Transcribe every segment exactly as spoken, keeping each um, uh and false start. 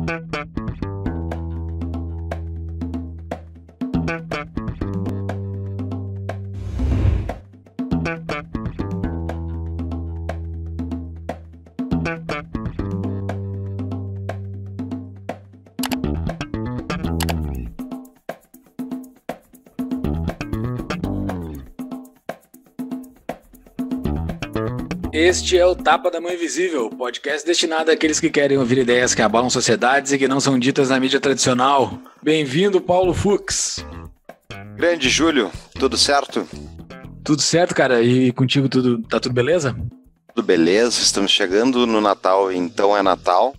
Este é o Tapa da Mão Invisível, podcast destinado àqueles que querem ouvir ideias que abalam sociedades e que não são ditas na mídia tradicional. Bem-vindo, Paulo Fux. Grande Júlio, tudo certo? Tudo certo, cara? E contigo tudo, tá tudo beleza? Tudo beleza, estamos chegando no Natal, então é Natal.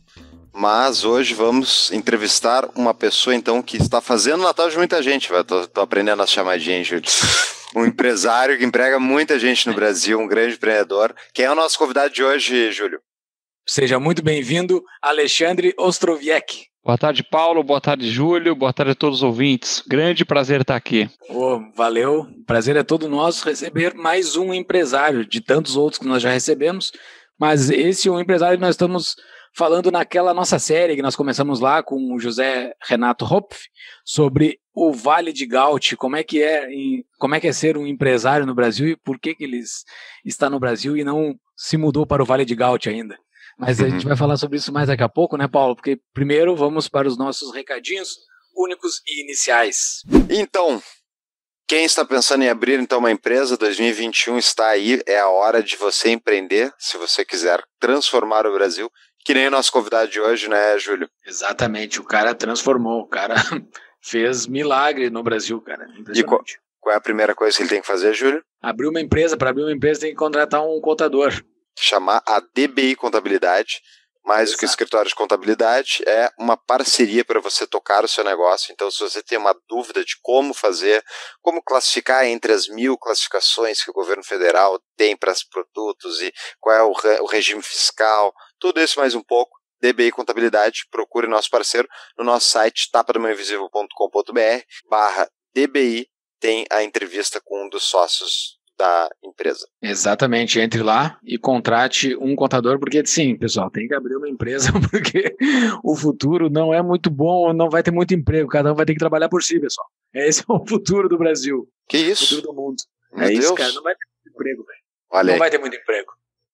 Mas hoje vamos entrevistar uma pessoa, então, que está fazendo Natal de muita gente. Tô, tô aprendendo a chamar de gente, Júlio. Um empresário que emprega muita gente no Brasil, um grande empreendedor. Quem é o nosso convidado de hoje, Júlio? Seja muito bem-vindo, Alexandre Ostrowiec. Boa tarde, Paulo. Boa tarde, Júlio. Boa tarde a todos os ouvintes. Grande prazer estar aqui. Oh, valeu. Prazer é todo nosso receber mais um empresário, de tantos outros que nós já recebemos. Mas esse é um empresário que nós estamos falando naquela nossa série que nós começamos lá com o José Renato Hopf, sobre o Vale de Gaut, como é que é, como é que é ser um empresário no Brasil e por que que ele está no Brasil e não se mudou para o Vale de Gaut ainda. Mas a gente vai falar sobre isso mais daqui a pouco, né, Paulo? Porque primeiro vamos para os nossos recadinhos únicos e iniciais. Então, quem está pensando em abrir então uma empresa, dois mil e vinte e um está aí, é a hora de você empreender, se você quiser transformar o Brasil, que nem o nosso convidado de hoje, né, Júlio? Exatamente, o cara transformou, o cara fez milagre no Brasil, cara. E qual, qual é a primeira coisa que ele tem que fazer, Júlio? Abrir uma empresa, para abrir uma empresa tem que contratar um contador. Chamar a D B I Contabilidade, mais do que escritório de contabilidade, é uma parceria para você tocar o seu negócio. Então, se você tem uma dúvida de como fazer, como classificar entre as mil classificações que o governo federal tem para os produtos e qual é o, re, o regime fiscal, tudo isso mais um pouco, D B I Contabilidade, procure nosso parceiro no nosso site tapa da mão invisível ponto com ponto br barra D B I, tem a entrevista com um dos sócios da empresa. Exatamente, entre lá e contrate um contador, porque sim, pessoal, tem que abrir uma empresa, porque o futuro não é muito bom, não vai ter muito emprego, cada um vai ter que trabalhar por si, pessoal. Esse é o futuro do Brasil. Que isso? O futuro do mundo. Meu é Deus. isso, cara, não vai ter muito emprego, velho. Olha Não aí. vai ter muito emprego.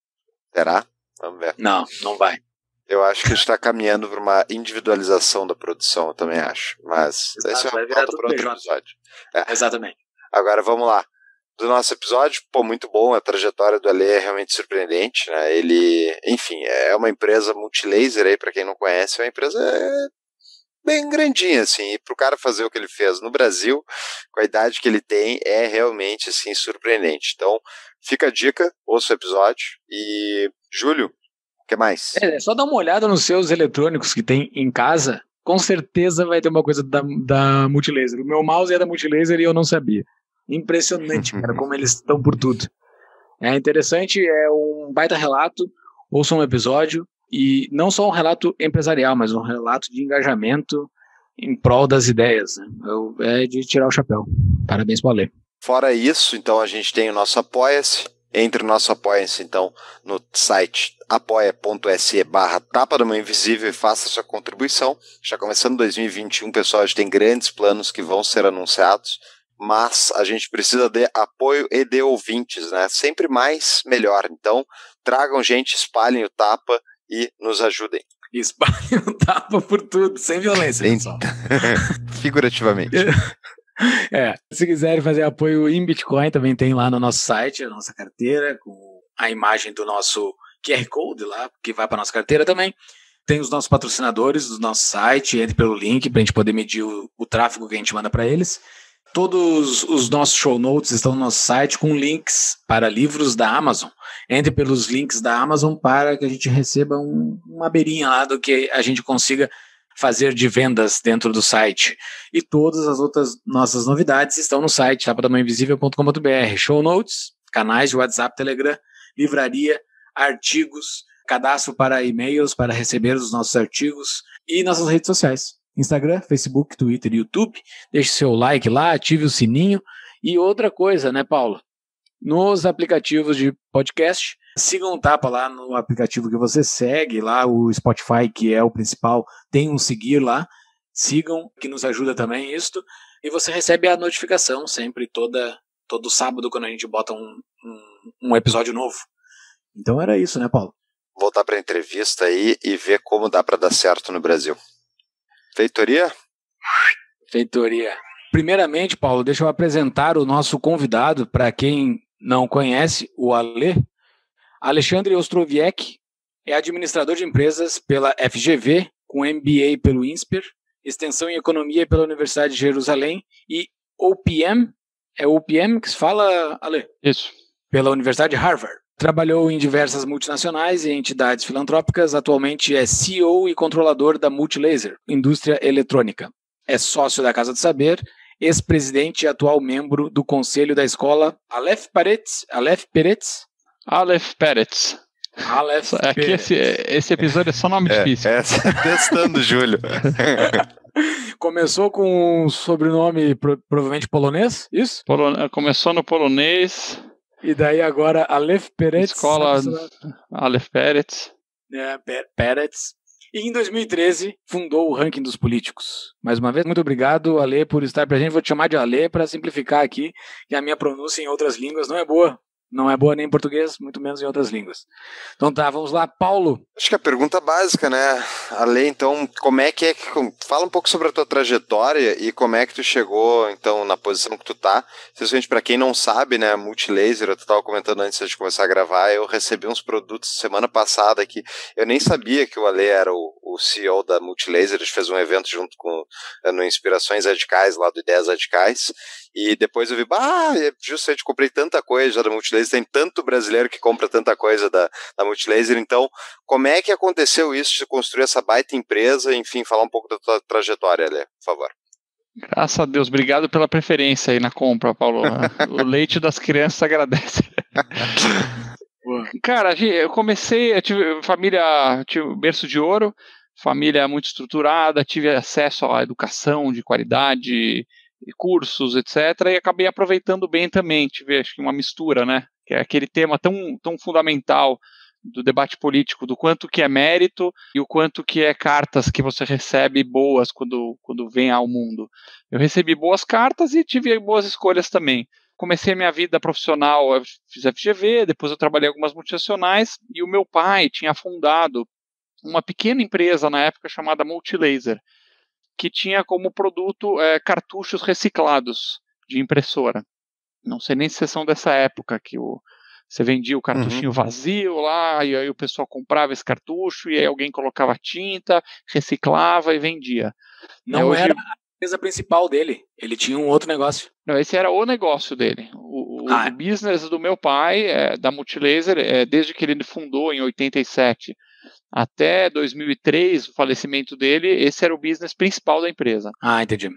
Será? Vamos ver. Não, não vai. Eu acho que a gente está caminhando para uma individualização da produção, eu também acho. Mas Exato, esse é vai uma virar pauta tudo para outro P J. episódio. É. Exatamente. Agora vamos lá. Do nosso episódio, pô, muito bom, a trajetória do Ale é realmente surpreendente, né? Ele, enfim, é uma empresa multilaser aí, para quem não conhece, é uma empresa bem grandinha, assim, e pro cara fazer o que ele fez no Brasil, com a idade que ele tem, é realmente, assim, surpreendente. Então, fica a dica, ouça o episódio, e, Júlio, o que mais? É, é só dar uma olhada nos seus eletrônicos que tem em casa, com certeza vai ter uma coisa da, da Multilaser. O meu mouse é da Multilaser e eu não sabia. Impressionante, cara, como eles estão por tudo. É interessante, é um baita relato, ouça um episódio, e não só um relato empresarial, mas um relato de engajamento em prol das ideias. Né? Eu, é de tirar o chapéu. Parabéns pro Ale. Fora isso, então a gente tem o nosso Apoia-se. Entre o nosso Apoia-se, então, no site apoia.se barra Tapa da Mão Invisível e faça sua contribuição. Já começando dois mil e vinte e um, pessoal, a gente tem grandes planos que vão ser anunciados. Mas a gente precisa de apoio e de ouvintes, né? Sempre mais, melhor. Então, tragam gente, espalhem o Tapa e nos ajudem. Espalhem o Tapa por tudo, sem violência, pessoal. Figurativamente. É, se quiserem fazer apoio em Bitcoin, também tem lá no nosso site, a nossa carteira, com a imagem do nosso Q R Code lá, que vai para nossa carteira também. Tem os nossos patrocinadores do nosso site, entre pelo link para a gente poder medir o, o tráfego que a gente manda para eles. Todos os nossos show notes estão no nosso site com links para livros da Amazon. Entre pelos links da Amazon para que a gente receba um, uma beirinha lá do que a gente consiga fazer de vendas dentro do site. E todas as outras nossas novidades estão no site tapa da mão invisível ponto com ponto br. Show notes, canais de WhatsApp, Telegram, livraria, artigos, cadastro para e-mails para receber os nossos artigos e nossas redes sociais. Instagram, Facebook, Twitter e YouTube. Deixe seu like lá, ative o sininho. E outra coisa, né, Paulo? Nos aplicativos de podcast, Sigam o Tapa lá no aplicativo que você segue, lá o Spotify, que é o principal, tem um seguir lá. Sigam, que nos ajuda também isto. E você recebe a notificação sempre, toda, todo sábado, quando a gente bota um, um, um episódio novo. Então era isso, né, Paulo? Voltar para a entrevista aí e ver como dá para dar certo no Brasil. Feitoria? Feitoria. Primeiramente, Paulo, deixa eu apresentar o nosso convidado, para quem não conhece, o Ale. Alexandre Ostroviec é administrador de empresas pela F G V, com M B A pelo INSPER, extensão em economia pela Universidade de Jerusalém e O P M, é O P M que se fala, Ale? Isso. Pela Universidade de Harvard. Trabalhou em diversas multinacionais e entidades filantrópicas, atualmente é C E O e controlador da Multilaser, indústria eletrônica. É sócio da Casa do Saber, ex-presidente e atual membro do conselho da escola Aleph Peretz, Aleph Peretz? Aleph Peretz. Aleph Aqui Peretz. esse, esse episódio é só nome É, difícil. essa, testando, Júlio. Começou com um sobrenome pro, provavelmente polonês, isso? Polo- Começou no polonês, E daí agora Aleph Peretz. escola sabe, sabe? Aleph Peretz. É, Pe- Peretz. E em dois mil e treze fundou o Ranking dos Políticos. Mais uma vez, muito obrigado, Ale, por estar presente. Vou te chamar de Ale para simplificar aqui, que a minha pronúncia em outras línguas não é boa. Não é boa nem em português, muito menos em outras línguas. Então tá, vamos lá, Paulo. Acho que a pergunta básica, né, Ale, então, como é que é que... Fala um pouco sobre a tua trajetória e como é que tu chegou, então, na posição que tu tá. Especialmente para quem não sabe, né, a Multilaser, eu tava comentando antes de começar a gravar, eu recebi uns produtos semana passada aqui. Eu nem sabia que o Ale era o, o C E O da Multilaser, a gente fez um evento junto com, no Inspirações Radicais, lá do Ideias Radicais. E depois eu vi, bah, justamente comprei tanta coisa já da Multilaser, tem tanto brasileiro que compra tanta coisa da, da Multilaser, então como é que aconteceu isso de construir essa baita empresa, enfim, falar um pouco da tua trajetória, Ale, por favor. Graças a Deus, obrigado pela preferência aí na compra, Paulo. O leite das crianças agradece. Cara, eu comecei, eu tive família, tive berço de ouro, família muito estruturada, tive acesso à educação de qualidade, cursos, etcétera, e acabei aproveitando bem também, tive acho que uma mistura, né, que é aquele tema tão, tão fundamental do debate político, do quanto que é mérito e o quanto que é cartas que você recebe boas quando, quando vem ao mundo. Eu recebi boas cartas e tive boas escolhas também. Comecei a minha vida profissional, eu fiz F G V, depois eu trabalhei em algumas multinacionais, e o meu pai tinha fundado uma pequena empresa na época chamada Multilaser, que tinha como produto é, cartuchos reciclados de impressora. Não sei nem se vocês são dessa época, que o, você vendia o cartuchinho uhum. vazio lá, e aí o pessoal comprava esse cartucho, e aí alguém colocava tinta, reciclava e vendia. Não é, hoje... era a empresa principal dele, ele tinha um outro negócio. Não, esse era o negócio dele. O, ah, o business do meu pai, é, da Multilaser, é, desde que ele fundou em oitenta e sete, até dois mil e três, o falecimento dele, esse era o business principal da empresa. Ah, entendi.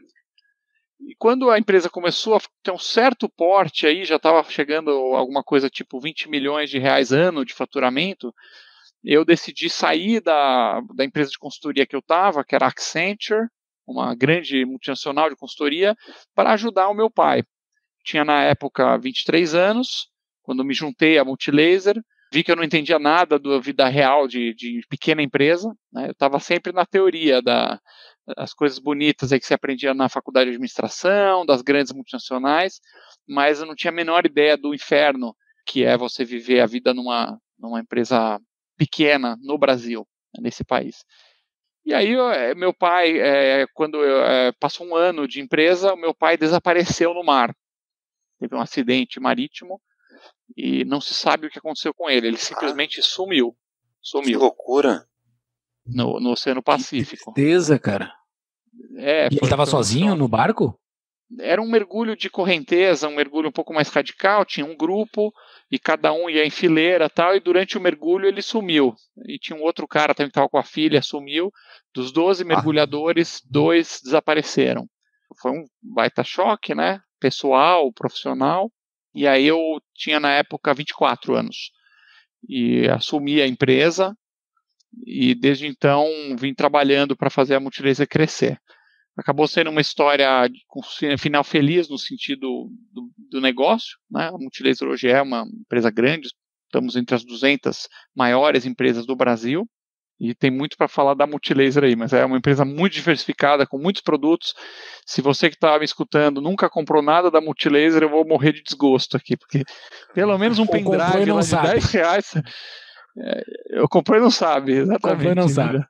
E quando a empresa começou a ter um certo porte, aí já estava chegando alguma coisa tipo vinte milhões de reais ano de faturamento, eu decidi sair da, da empresa de consultoria que eu estava, que era a Accenture, uma grande multinacional de consultoria, para ajudar o meu pai. Tinha na época vinte e três anos, quando me juntei à Multilaser, vi que eu não entendia nada da vida real de, de pequena empresa, né? Eu estava sempre na teoria da, das coisas bonitas aí que você aprendia na faculdade de administração, das grandes multinacionais, mas eu não tinha a menor ideia do inferno que é você viver a vida numa, numa empresa pequena no Brasil, nesse país. E aí meu pai, é, quando eu, é, passou um ano de empresa, o meu pai desapareceu no mar. Teve um acidente marítimo, e não se sabe o que aconteceu com ele. Ele simplesmente ah, sumiu. Sumiu. Que loucura. No, no Oceano Pacífico. Que tristeza, cara. É, e ele estava sozinho no barco? Era um mergulho de correnteza, um mergulho um pouco mais radical, tinha um grupo, e cada um ia em fileira e tal, e durante o mergulho ele sumiu. E tinha um outro cara também que estava com a filha, sumiu. Dos doze mergulhadores, ah. dois desapareceram. Foi um baita choque, né? Pessoal, profissional. E aí eu tinha na época vinte e quatro anos e assumi a empresa e desde então vim trabalhando para fazer a Multilaser crescer. Acabou sendo uma história com final feliz no sentido do, do negócio, né? A Multilaser hoje é uma empresa grande, estamos entre as duzentas maiores empresas do Brasil, e tem muito para falar da Multilaser aí, mas é uma empresa muito diversificada, com muitos produtos. Se você que está me escutando nunca comprou nada da Multilaser, eu vou morrer de desgosto aqui, porque pelo menos um pendrive lá de dez reais, é, eu comprei e não sabe, exatamente. Comprei e não sabe.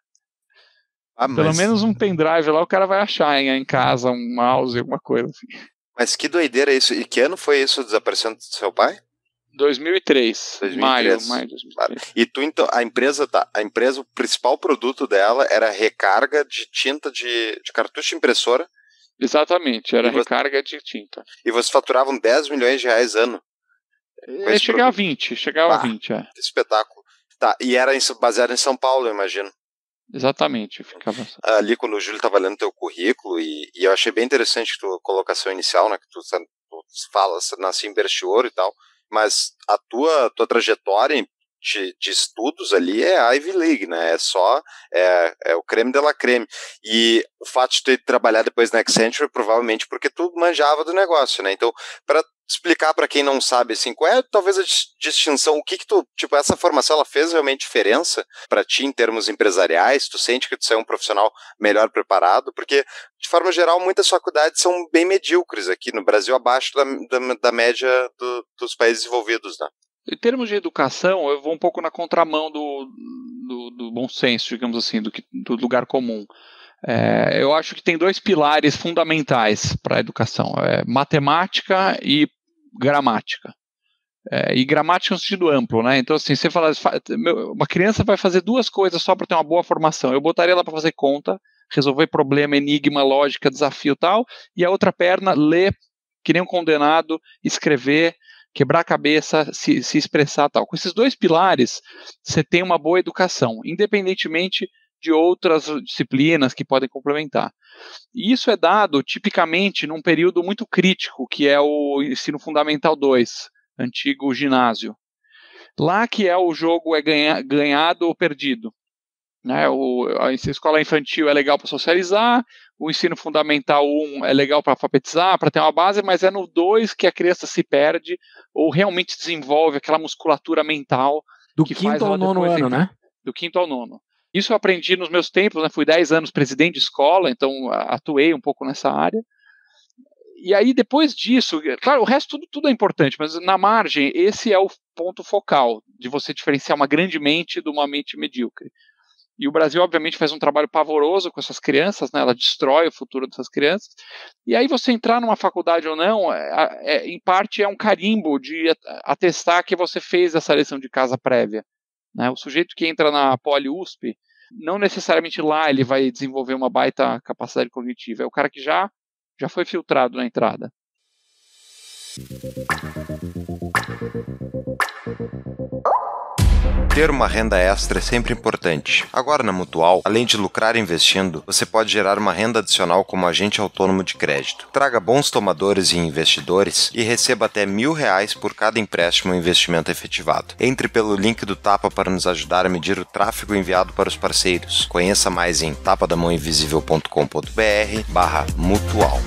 Ah, mas... Pelo menos um pendrive lá o cara vai achar em, em casa, um mouse, alguma coisa assim. Mas que doideira isso. E que ano foi isso, desaparecendo do seu pai? dois mil e três, dois mil e três. maio, maio de dois mil e três. E tu, então, a empresa, tá, a empresa, o principal produto dela era recarga de tinta de, de cartucho de impressora? Exatamente, era você, recarga de tinta. E vocês faturavam dez milhões de reais ano? É, chegava a vinte, chegava ah, a vinte, é. Que espetáculo. Tá, e era em, baseado em São Paulo, eu imagino. Exatamente, ficava ali quando o Júlio estava lendo teu currículo, e, e eu achei bem interessante a tua colocação inicial, né, que tu, tu fala, você nasce em berço de ouro e tal, mas a tua, tua trajetória de, de estudos ali é a Ivy League, né, é só, é, é o creme de la creme, e o fato de tu ter trabalhado depois na Accenture, provavelmente porque tu manjava do negócio, né, então, para explicar para quem não sabe, assim, qual é talvez a distinção, o que que tu, tipo, essa formação, ela fez realmente diferença para ti em termos empresariais? Tu sente que tu é um profissional melhor preparado? Porque, de forma geral, muitas faculdades são bem medíocres aqui no Brasil, abaixo da, da, da média do, dos países desenvolvidos, né? Em termos de educação, eu vou um pouco na contramão do, do, do bom senso, digamos assim, do, que, do lugar comum. É, eu acho que tem dois pilares fundamentais para a educação, é matemática e gramática. É, e gramática no sentido amplo, né? Então, assim, você fala, uma criança vai fazer duas coisas só para ter uma boa formação. Eu botaria ela para fazer conta, resolver problema, enigma, lógica, desafio e tal, e a outra perna, ler, que nem um condenado, escrever, quebrar a cabeça, se, se expressar tal. Com esses dois pilares, você tem uma boa educação, independentemente de outras disciplinas que podem complementar. E isso é dado, tipicamente, num período muito crítico, que é o ensino fundamental dois, antigo ginásio. Lá que é o jogo é ganha, ganhado ou perdido. Né? O, a escola infantil é legal para socializar, o ensino fundamental um é legal para alfabetizar, para ter uma base, mas é no dois que a criança se perde ou realmente desenvolve aquela musculatura mental. Do que quinto faz ao nono ano, entre, né? Do quinto ao nono. Isso eu aprendi nos meus tempos, né? Fui dez anos presidente de escola, então atuei um pouco nessa área. E aí, depois disso, claro, o resto tudo, tudo é importante, mas na margem, esse é o ponto focal de você diferenciar uma grande mente de uma mente medíocre. E o Brasil, obviamente, faz um trabalho pavoroso com essas crianças, né? Ela destrói o futuro dessas crianças. E aí, você entrar numa faculdade ou não, é, é, em parte, é um carimbo de atestar que você fez essa lição de casa prévia. Né? O sujeito que entra na Poli-U S P, não necessariamente lá ele vai desenvolver uma baita capacidade cognitiva. É o cara que já, já foi filtrado na entrada. Ter uma renda extra é sempre importante. Agora na Mutual, além de lucrar investindo, você pode gerar uma renda adicional como agente autônomo de crédito. Traga bons tomadores e investidores e receba até mil reais por cada empréstimo ou investimento efetivado. Entre pelo link do Tapa para nos ajudar a medir o tráfego enviado para os parceiros. Conheça mais em tapadamãoinvisível.com.br barra mutual.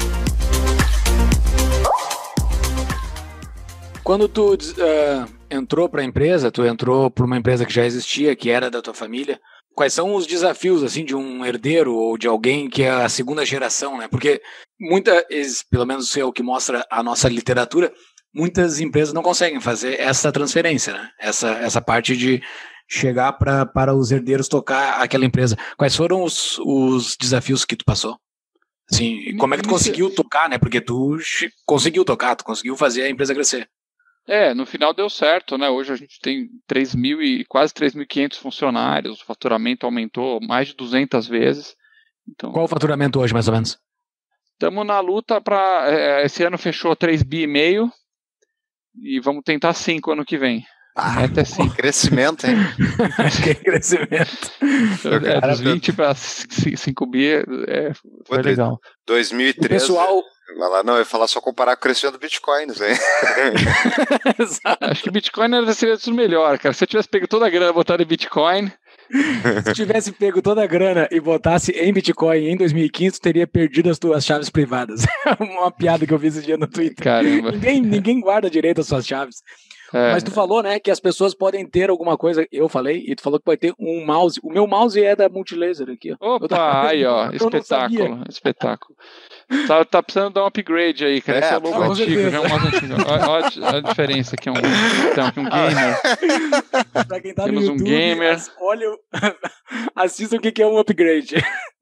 Quando tu uh, entrou para a empresa, tu entrou para uma empresa que já existia, que era da tua família, quais são os desafios assim de um herdeiro ou de alguém que é a segunda geração, né? Porque muitas, pelo menos é o que mostra a nossa literatura, muitas empresas não conseguem fazer essa transferência, né? Essa, essa parte de chegar pra, para os herdeiros tocar aquela empresa. Quais foram os, os desafios que tu passou? Assim, como é que tu conseguiu tocar, né? Porque tu conseguiu tocar, tu conseguiu fazer a empresa crescer. É, no final deu certo, né? Hoje a gente tem três mil e quase três mil e quinhentos funcionários, o faturamento aumentou mais de duzentas vezes. Então, qual o faturamento hoje, mais ou menos? Estamos na luta para... É, esse ano fechou três bi e meio e vamos tentar cinco ano que vem. Ah, até cinco. Crescimento, hein? Que crescimento. É, dos vinte para cinco bi é, foi Pô, legal. dois mil e treze... O pessoal... Não, eu ia falar só comparar com o crescimento do Bitcoin, hein? Acho que Bitcoin seria tudo melhor, cara. Se eu tivesse pego toda a grana e botado em Bitcoin... Se tivesse pego toda a grana e botasse em Bitcoin em dois mil e quinze, tu teria perdido as tuas chaves privadas. Uma piada que eu vi esse dia no Twitter. Caramba. Ninguém, ninguém guarda direito as suas chaves. É. Mas tu falou, né, que as pessoas podem ter alguma coisa, eu falei, e tu falou que pode ter um mouse. O meu mouse é da Multilaser aqui, ó. Opa, tava... aí ó, eu espetáculo, espetáculo. Tá, tá precisando dar um upgrade aí, cara. É, Esse é o logo com antigo, certeza. já é um mouse antigo. Olha, olha a diferença aqui, é um, então, aqui um gamer. Pra quem tá Temos no um YouTube, gamer. as- olha, o- assista o que que é um upgrade.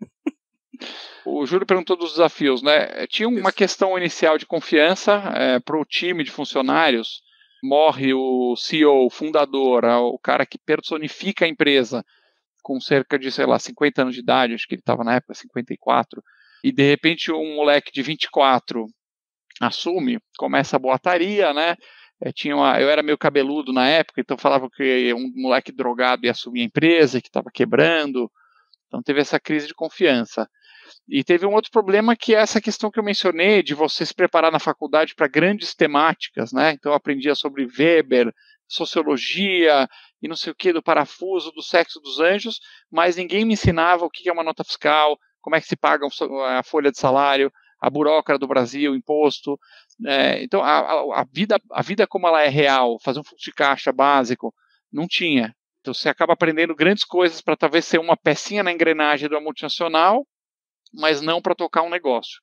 O Júlio perguntou dos desafios, né? Tinha uma Isso. questão inicial de confiança é, para o time de funcionários. Morre o C E O, o fundador, o cara que personifica a empresa, com cerca de, sei lá, cinquenta anos de idade, acho que ele estava na época, cinquenta e quatro, e de repente um moleque de vinte e quatro assume, começa a boataria, né? É, tinha uma, eu era meio cabeludo na época, então falava que um moleque drogado ia assumir a empresa, que estava quebrando, então teve essa crise de confiança. E teve um outro problema que é essa questão que eu mencionei, de você se preparar na faculdade para grandes temáticas, né? Então eu aprendia sobre Weber, sociologia e não sei o que, do parafuso, do sexo dos anjos, mas ninguém me ensinava o que é uma nota fiscal, como é que se paga a folha de salário, a burocracia do Brasil, imposto. É, então a, a, a, vida, a vida como ela é real, fazer um fluxo de caixa básico, não tinha. Então você acaba aprendendo grandes coisas para talvez ser uma pecinha na engrenagem de uma multinacional, mas não para tocar um negócio.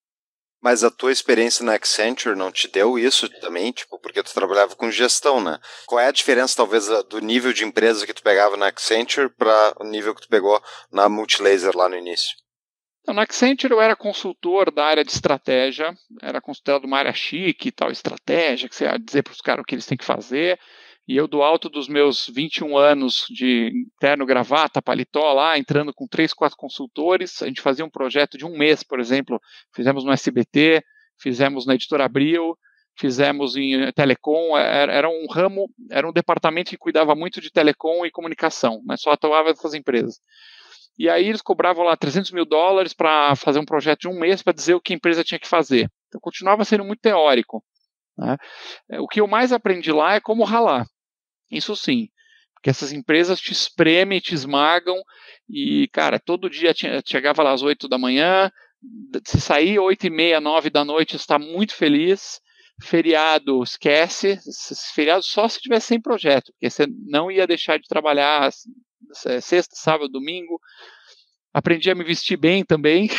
Mas a tua experiência na Accenture não te deu isso também? Tipo, porque tu trabalhava com gestão, né? Qual é a diferença, talvez, do nível de empresa que tu pegava na Accenture para o nível que tu pegou na Multilaser lá no início? Então, na Accenture eu era consultor da área de estratégia, era considerado uma área chique e tal, estratégia, que você ia dizer para os caras o que eles têm que fazer. E eu, do alto dos meus vinte e um anos de terno, gravata, paletó lá, entrando com três, quatro consultores, a gente fazia um projeto de um mês, por exemplo, fizemos no S B T, fizemos na Editora Abril, fizemos em telecom, era, era um ramo, era um departamento que cuidava muito de telecom e comunicação, mas só atuava com as empresas. E aí eles cobravam lá trezentos mil dólares para fazer um projeto de um mês para dizer o que a empresa tinha que fazer. Então continuava sendo muito teórico, né? O que eu mais aprendi lá é como ralar. Isso sim, porque essas empresas te espremem, te esmagam e, cara, todo dia tinha, chegava lá às oito da manhã, se sair oito e meia, nove da noite, está muito feliz, feriado, esquece, feriado só se tivesse sem projeto, porque você não ia deixar de trabalhar sexta, sábado, domingo. Aprendi a me vestir bem também.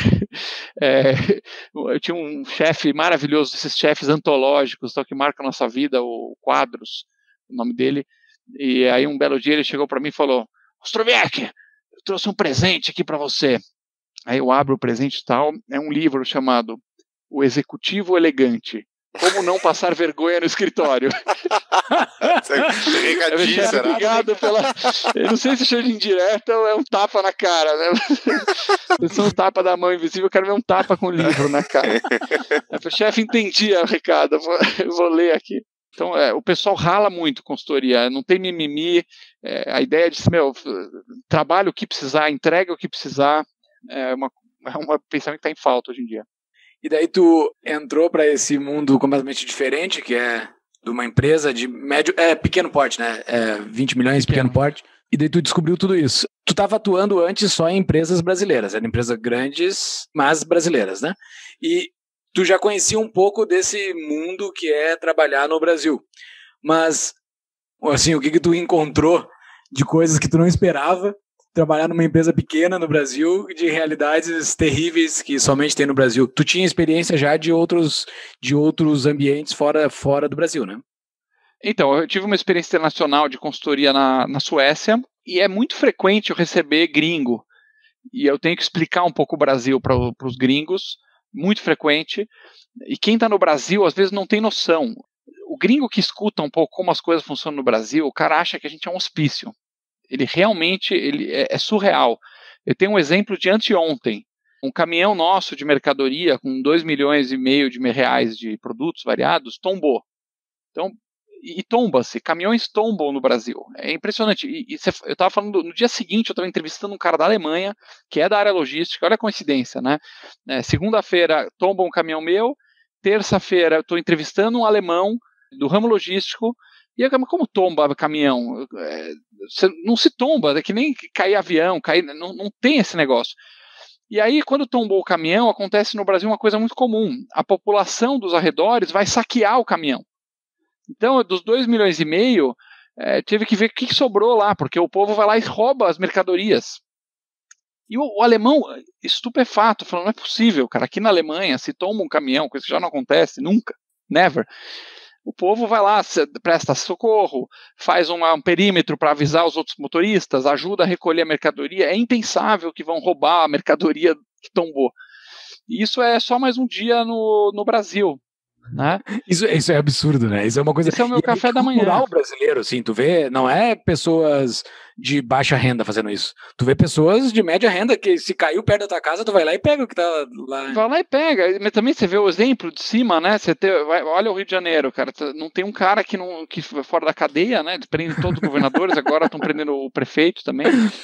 É, eu tinha um chefe maravilhoso, esses chefes antológicos, que marcam a nossa vida, o Quadros, o nome dele. E aí um belo dia ele chegou para mim e falou: Ostroviec, eu trouxe um presente aqui para você. Aí eu abro o presente e tal, é um livro chamado O Executivo Elegante, Como Não Passar Vergonha no Escritório. Recadinho, será? Obrigado pela... Eu não sei se chama de indireta ou é um tapa na cara, né? Se é um tapa da mão invisível, eu quero ver um tapa com o livro na cara. O chefe entendia, Ricardo, eu vou, eu vou ler aqui. Então, é, o pessoal rala muito consultoria, não tem mimimi, é, a ideia de, meu, trabalha o que precisar, entrega o que precisar, é uma, é um pensamento que está em falta hoje em dia. E daí tu entrou para esse mundo completamente diferente, que é de uma empresa de médio, é pequeno porte, né? É vinte milhões, pequeno, pequeno porte. E daí tu descobriu tudo isso. Tu estava atuando antes só em empresas brasileiras, eram empresas grandes, mas brasileiras, né? E tu já conhecia um pouco desse mundo que é trabalhar no Brasil. Mas, assim, o que que tu encontrou de coisas que tu não esperava trabalhar numa empresa pequena no Brasil, de realidades terríveis que somente tem no Brasil? Tu tinha experiência já de outros, de outros ambientes fora, fora do Brasil, né? Então, eu tive uma experiência internacional de consultoria na, na Suécia, e é muito frequente eu receber gringo, e eu tenho que explicar um pouco o Brasil para os gringos, muito frequente, e quem está no Brasil às vezes não tem noção. O gringo que escuta um pouco como as coisas funcionam no Brasil, o cara acha que a gente é um hospício. Ele realmente ele é, é surreal. Eu tenho um exemplo de anteontem. Um caminhão nosso de mercadoria com dois milhões e meio de reais de produtos variados tombou. Então, e, e tomba-se, caminhões tombam no Brasil. É impressionante. E, e cê, eu estava falando, no dia seguinte eu estava entrevistando um cara da Alemanha, que é da área logística, olha a coincidência, né? É, segunda-feira tomba um caminhão meu, terça-feira eu estou entrevistando um alemão do ramo logístico. E eu, como tomba caminhão? É, não se tomba, é que nem cair avião, cair, não, não tem esse negócio. E aí, quando tombou o caminhão, acontece no Brasil uma coisa muito comum. A população dos arredores vai saquear o caminhão. Então, dos dois milhões e meio, é, teve que ver o que, que sobrou lá, porque o povo vai lá e rouba as mercadorias. E o, o alemão, estupefato, falando, não é possível, cara, aqui na Alemanha, se toma um caminhão, coisa que já não acontece, nunca, never. O povo vai lá, presta socorro, faz um, um perímetro para avisar os outros motoristas, ajuda a recolher a mercadoria. É impensável que vão roubar a mercadoria que tombou. E isso é só mais um dia no, no Brasil. Né? Isso, isso é absurdo, né? Isso é uma coisa. Esse é o meu e café é da manhã. Cultural brasileiro, assim, tu vê, não é pessoas de baixa renda fazendo isso. Tu vê pessoas de média renda que se caiu perto da tua casa, tu vai lá e pega o que tá lá. Vai lá e pega. Mas também você vê o exemplo de cima, né? Você tem, vai, olha o Rio de Janeiro, cara. Não tem um cara que não que fora da cadeia, né? Prende todos os governadores, agora estão prendendo o prefeito também.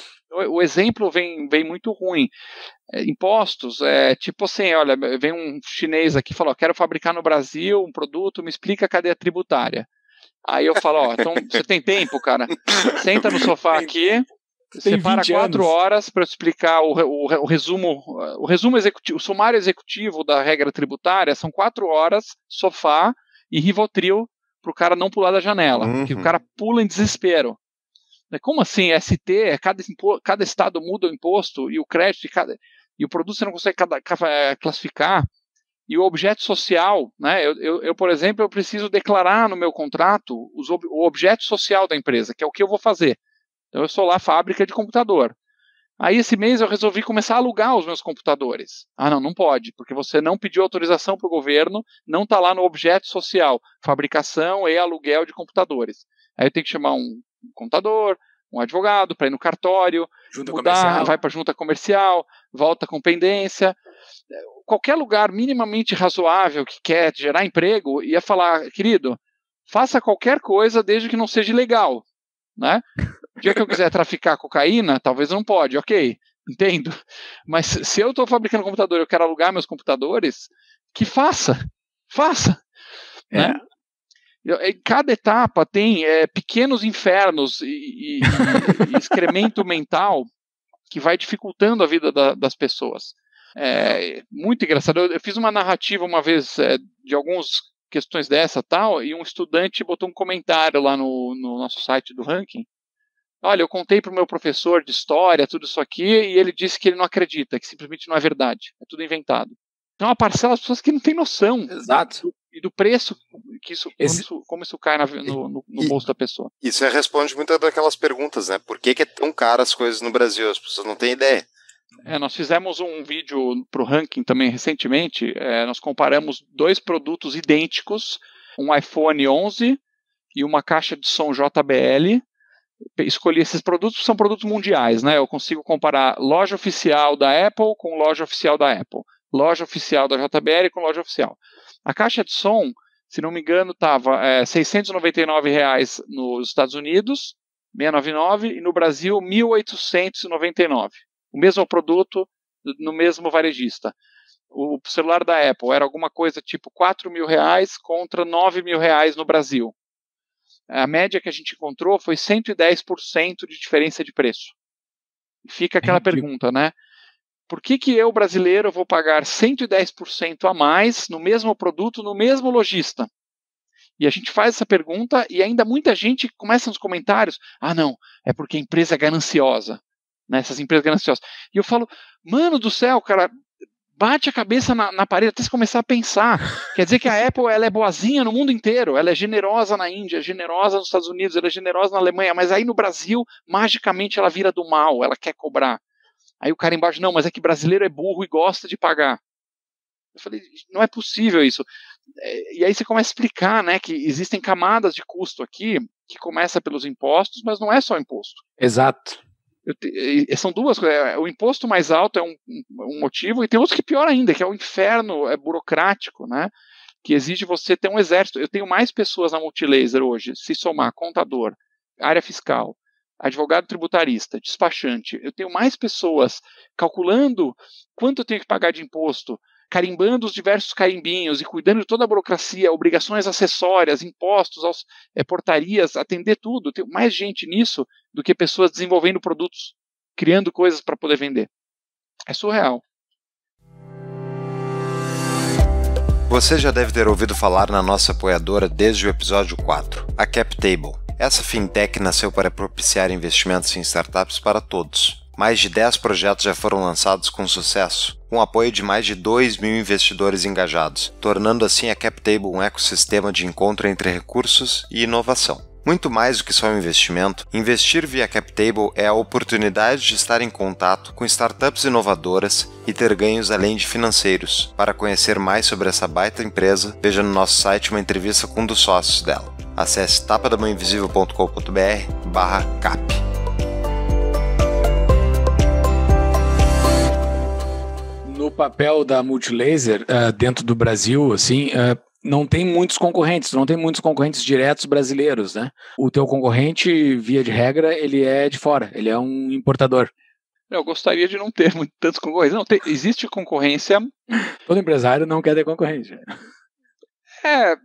O exemplo vem, vem muito ruim. É, impostos, é tipo assim, olha, vem um chinês aqui e fala, ó, quero fabricar no Brasil um produto, me explica a cadeia tributária. Aí eu falo, ó, então você tem tempo, cara? Senta no sofá aqui, separa quatro horas para eu explicar o, o, o resumo, o resumo executivo, o sumário executivo da regra tributária, são quatro horas, sofá e Rivotril para o cara não pular da janela, uhum. porque o cara pula em desespero. Como assim? S T, cada, cada estado muda o imposto e o crédito de cada, e o produto você não consegue cada, classificar. E o objeto social, né? Eu, eu, eu, por exemplo, eu preciso declarar no meu contrato os, o objeto social da empresa, que é o que eu vou fazer. Então eu sou lá fábrica de computador. Aí esse mês eu resolvi começar a alugar os meus computadores. Ah, não, não pode, porque você não pediu autorização para o governo, não está lá no objeto social, fabricação e aluguel de computadores. Aí eu tenho que chamar um contador, um advogado para ir no cartório, junta mudar, comercial. vai para a junta comercial, volta com pendência. Qualquer lugar minimamente razoável que quer gerar emprego ia falar, querido, faça qualquer coisa desde que não seja ilegal, né? O dia que eu quiser traficar cocaína, talvez não pode, ok, entendo. Mas se eu estou fabricando computador e eu quero alugar meus computadores, que faça, faça, é. né? Em cada etapa tem é, pequenos infernos e, e, e excremento mental que vai dificultando a vida da, das pessoas. É muito engraçado. Eu, eu fiz uma narrativa uma vez é, de algumas questões dessa tal, e um estudante botou um comentário lá no, no nosso site do ranking. Olha, eu contei para o meu professor de história tudo isso aqui e ele disse que ele não acredita, que simplesmente não é verdade, é tudo inventado. Então, uma parcela das pessoas que não tem noção. Exato. Do, e do preço, que isso, Esse... como, isso como isso cai na, no, no, no e, bolso da pessoa. Isso responde muitas daquelas perguntas, né? Por que, que é tão caro as coisas no Brasil? As pessoas não têm ideia. É, nós fizemos um vídeo para o ranking também recentemente. É, nós comparamos dois produtos idênticos, um iPhone onze e uma caixa de som J B L. Escolhi esses produtos, são produtos mundiais, né? Eu consigo comparar loja oficial da Apple com loja oficial da Apple, loja oficial da J B L com loja oficial. A caixa de som, se não me engano, estava é, seiscentos e noventa e nove reais nos Estados Unidos, seiscentos e noventa e nove, e no Brasil mil oitocentos e noventa e nove. O mesmo produto no mesmo varejista. O celular da Apple era alguma coisa tipo quatro mil reais contra nove mil reais no Brasil. A média que a gente encontrou foi cento e dez por cento de diferença de preço. Fica aquela pergunta, né? Por que que eu, brasileiro, vou pagar cento e dez por cento a mais no mesmo produto, no mesmo lojista? E a gente faz essa pergunta e ainda muita gente começa nos comentários, ah não, é porque a empresa é gananciosa, né? Essas empresas gananciosas. E eu falo, mano do céu, cara, bate a cabeça na, na parede até você começar a pensar. Quer dizer que a Apple ela é boazinha no mundo inteiro, ela é generosa na Índia, generosa nos Estados Unidos, ela é generosa na Alemanha, mas aí no Brasil, magicamente ela vira do mal, ela quer cobrar. Aí o cara embaixo, não, mas é que brasileiro é burro e gosta de pagar. Eu falei, não é possível isso. E aí você começa a explicar, né, que existem camadas de custo aqui, que começa pelos impostos, mas não é só imposto. Exato. Eu te, são duas coisas. O imposto mais alto é um, um motivo, e tem outro que é pior ainda, que é o inferno é burocrático, né, que exige você ter um exército. Eu tenho mais pessoas na Multilaser hoje, se somar contador, área fiscal, advogado tributarista, despachante, eu tenho mais pessoas calculando quanto eu tenho que pagar de imposto, carimbando os diversos carimbinhos e cuidando de toda a burocracia, obrigações acessórias, impostos, aos, é, portarias, atender tudo. Eu tenho mais gente nisso do que pessoas desenvolvendo produtos, criando coisas para poder vender. É surreal. Você já deve ter ouvido falar na nossa apoiadora desde o episódio quatro, a CapTable. Essa fintech nasceu para propiciar investimentos em startups para todos. Mais de dez projetos já foram lançados com sucesso, com apoio de mais de dois mil investidores engajados, tornando assim a CapTable um ecossistema de encontro entre recursos e inovação. Muito mais do que só um investimento, investir via CapTable é a oportunidade de estar em contato com startups inovadoras e ter ganhos além de financeiros. Para conhecer mais sobre essa baita empresa, veja no nosso site uma entrevista com um dos sócios dela. Acesse tapadamãoinvisível ponto com ponto b r barra cap. No papel da Multilaser, uh, dentro do Brasil, assim, uh, não tem muitos concorrentes, não tem muitos concorrentes diretos brasileiros, né? O teu concorrente, via de regra, ele é de fora, ele é um importador. Eu gostaria de não ter muito, tantos concorrentes. Não, tem, existe concorrência. Todo empresário não quer ter concorrente. É,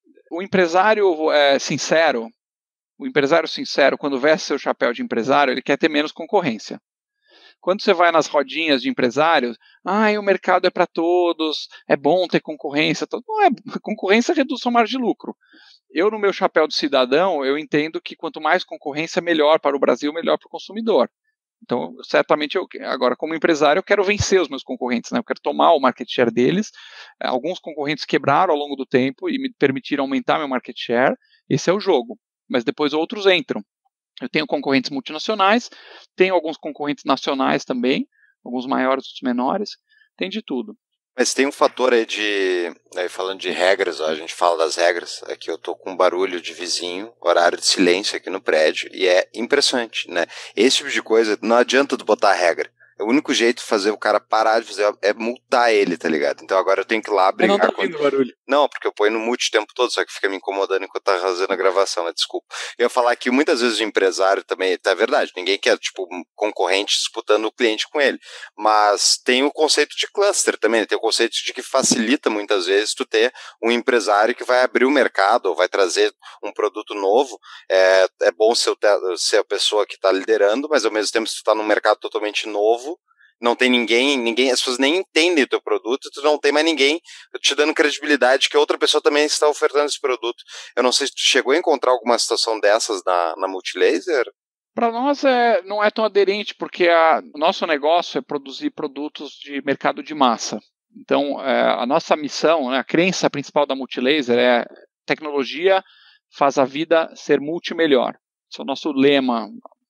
o empresário é, sincero, o empresário sincero, quando veste seu chapéu de empresário, ele quer ter menos concorrência. Quando você vai nas rodinhas de empresários, ah, o mercado é para todos, é bom ter concorrência. Não é, concorrência reduz sua margem de lucro. Eu, no meu chapéu de cidadão, eu entendo que quanto mais concorrência, melhor para o Brasil, melhor para o consumidor. Então, certamente, eu, agora, como empresário, eu quero vencer os meus concorrentes, né? Eu quero tomar o market share deles. Alguns concorrentes quebraram ao longo do tempo e me permitiram aumentar meu market share. Esse é o jogo. Mas depois outros entram. Eu tenho concorrentes multinacionais, tenho alguns concorrentes nacionais também, alguns maiores, outros menores, tem de tudo. Mas tem um fator aí de, aí falando de regras, ó, a gente fala das regras, aqui eu tô com um barulho de vizinho, horário de silêncio aqui no prédio, e é impressionante, né? Esse tipo de coisa, não adianta tu botar a regra. O único jeito de fazer o cara parar de fazer é multar ele, tá ligado? Então agora eu tenho que ir lá brigar. Eu não tô ouvindo com... barulho. Não, porque eu ponho no mute o tempo todo, só que fica me incomodando enquanto tá fazendo a gravação, né? Desculpa. Eu ia falar que muitas vezes o empresário também, tá verdade, ninguém quer, tipo, um concorrente disputando o cliente com ele. Mas tem o conceito de cluster também, né? Tem o conceito de que facilita muitas vezes tu ter um empresário que vai abrir o mercado, ou vai trazer um produto novo. É, é bom ser, ser a pessoa que tá liderando, mas ao mesmo tempo se tu tá num mercado totalmente novo, não tem ninguém, ninguém, as pessoas nem entendem o teu produto, tu não tem mais ninguém te dando credibilidade que outra pessoa também está ofertando esse produto. Eu não sei se tu chegou a encontrar alguma situação dessas na, na Multilaser? Para nós é, não é tão aderente, porque o nosso negócio é produzir produtos de mercado de massa. Então, é, a nossa missão, né, a crença principal da Multilaser é tecnologia faz a vida ser multimelhor. Esse é o nosso lema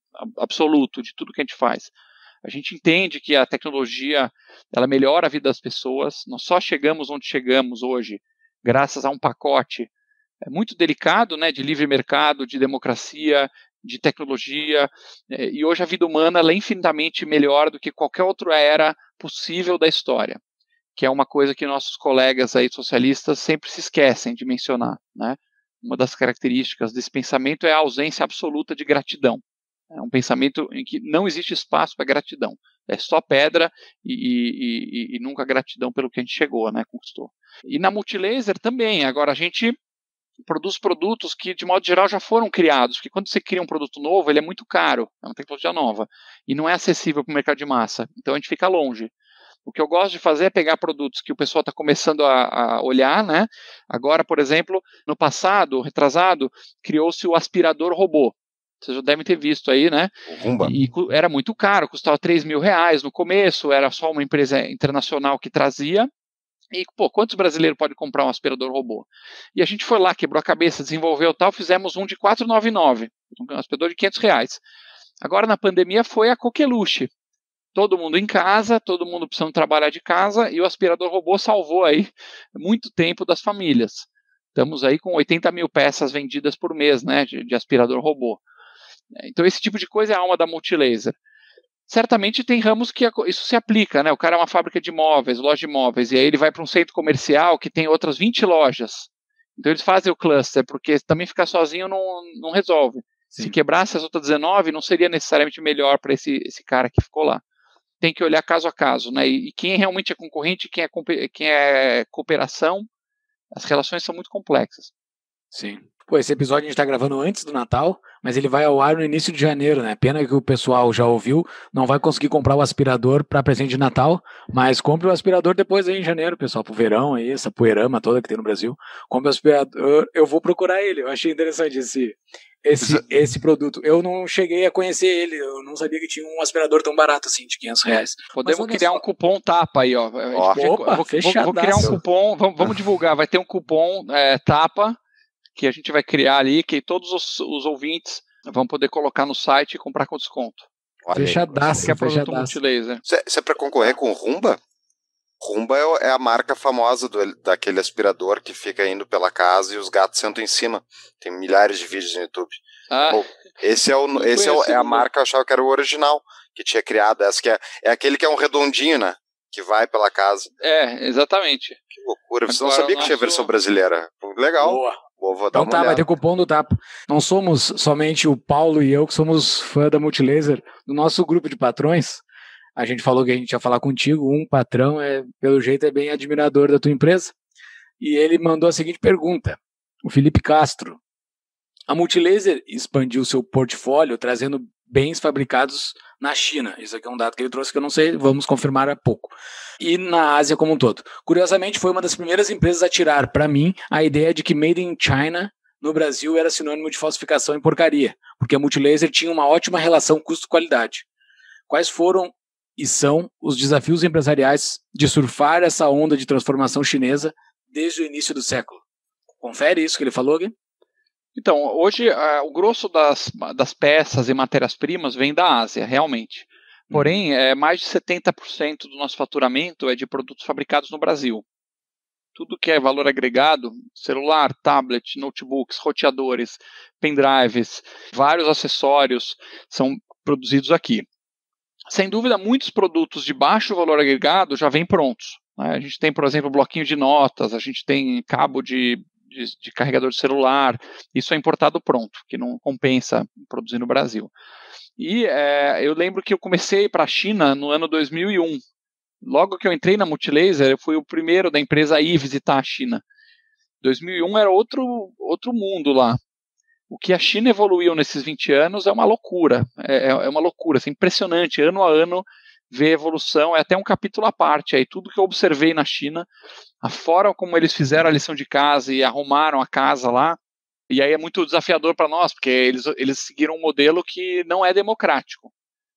absoluto de tudo que a gente faz. A gente entende que a tecnologia ela melhora a vida das pessoas. Nós só chegamos onde chegamos hoje graças a um pacote é, muito delicado, né, de livre mercado, de democracia, de tecnologia. É, e hoje a vida humana ela é infinitamente melhor do que qualquer outra era possível da história, que é uma coisa que nossos colegas aí socialistas sempre se esquecem de mencionar, né? Uma das características desse pensamento é a ausência absoluta de gratidão. É um pensamento em que não existe espaço para gratidão. É só pedra e, e, e, e nunca gratidão pelo que a gente chegou, né, conquistou. E na Multilaser também. Agora a gente produz produtos que, de modo geral, já foram criados. Porque quando você cria um produto novo, ele é muito caro. É uma tecnologia nova. E não é acessível para o mercado de massa. Então a gente fica longe. O que eu gosto de fazer é pegar produtos que o pessoal está começando a, a olhar, né? Agora, por exemplo, no passado, retrasado, criou-se o aspirador robô. Vocês já devem ter visto aí, né? E, e era muito caro, custava três mil reais no começo, era só uma empresa internacional que trazia. E, pô, quantos brasileiros podem comprar um aspirador robô? E a gente foi lá, quebrou a cabeça, desenvolveu tal, fizemos um de quatrocentos e noventa e nove, um aspirador de quinhentos reais. Agora, na pandemia, foi a coqueluche. Todo mundo em casa, todo mundo precisando trabalhar de casa, e o aspirador robô salvou aí muito tempo das famílias. Estamos aí com oitenta mil peças vendidas por mês, né, de, de aspirador robô. Então esse tipo de coisa é a alma da Multilaser. Certamente tem ramos que isso se aplica, né? O cara é uma fábrica de móveis, loja de móveis, e aí ele vai para um centro comercial que tem outras vinte lojas. Então eles fazem o cluster, porque também ficar sozinho não, não resolve. Sim. Se quebrasse as outras dezenove, não seria necessariamente melhor para esse, esse cara que ficou lá. Tem que olhar caso a caso, né? E, e quem realmente é concorrente, quem é, quem é cooperação, as relações são muito complexas. Sim. Pô, esse episódio a gente tá gravando antes do Natal, mas ele vai ao ar no início de janeiro, né? Pena que o pessoal já ouviu, não vai conseguir comprar o aspirador para presente de Natal, mas compre o aspirador depois aí em janeiro, pessoal, pro verão aí, essa poeirama toda que tem no Brasil. Compre o aspirador, eu vou procurar ele, eu achei interessante esse, esse, esse produto. Eu não cheguei a conhecer ele, eu não sabia que tinha um aspirador tão barato assim, de quinhentos reais. Podemos criar só um cupom tapa aí, ó. ó opa, vou, vou, vou criar um cupom, vamos, vamos divulgar, vai ter um cupom é, tapa, que a gente vai criar ali, que todos os, os ouvintes vão poder colocar no site e comprar com desconto. Fechadaço, que é produto multilaser. Isso é para concorrer com o Rumba? Rumba é a marca famosa do, daquele aspirador que fica indo pela casa e os gatos sentam em cima. Tem milhares de vídeos no YouTube. Ah, Bom, esse é, o, esse é, o, é a marca, eu achava que era o original, que tinha criado. Essa que é, é aquele que é um redondinho, né? Que vai pela casa. É, exatamente. Que loucura, você não sabia que tinha versão brasileira. Legal. Boa. Vou, vou então tá, vai ter cupom do Tapa. Não somos somente o Paulo e eu que somos fã da Multilaser. No nosso grupo de patrões, a gente falou que a gente ia falar contigo. Um patrão, é, pelo jeito, é bem admirador da tua empresa. E ele mandou a seguinte pergunta. O Felipe Castro. A Multilaser expandiu seu portfólio trazendo bens fabricados na China. Isso aqui é um dado que ele trouxe que eu não sei, vamos confirmar há pouco. E na Ásia como um todo. Curiosamente, foi uma das primeiras empresas a tirar, para mim, a ideia de que Made in China no Brasil era sinônimo de falsificação e porcaria, porque a Multilaser tinha uma ótima relação custo-qualidade. Quais foram e são os desafios empresariais de surfar essa onda de transformação chinesa desde o início do século? Confere isso que ele falou, Gui? Então, hoje uh, o grosso das, das peças e matérias-primas vem da Ásia, realmente. Porém, é, mais de setenta por cento do nosso faturamento é de produtos fabricados no Brasil. Tudo que é valor agregado, celular, tablet, notebooks, roteadores, pendrives, vários acessórios são produzidos aqui. Sem dúvida, muitos produtos de baixo valor agregado já vêm prontos. Né? A gente tem, por exemplo, bloquinho de notas, a gente tem cabo de De, de carregador de celular, isso é importado pronto, que não compensa produzir no Brasil. E é, eu lembro que eu comecei para a China no ano dois mil e um. Logo que eu entrei na Multilaser, eu fui o primeiro da empresa a ir visitar a China. dois mil e um era outro, outro mundo lá. O que a China evoluiu nesses vinte anos é uma loucura, é, é uma loucura, assim, impressionante, ano a ano ver evolução, é até um capítulo à parte aí, tudo que eu observei na China, a forma como eles fizeram a lição de casa e arrumaram a casa lá, e aí é muito desafiador para nós, porque eles, eles seguiram um modelo que não é democrático.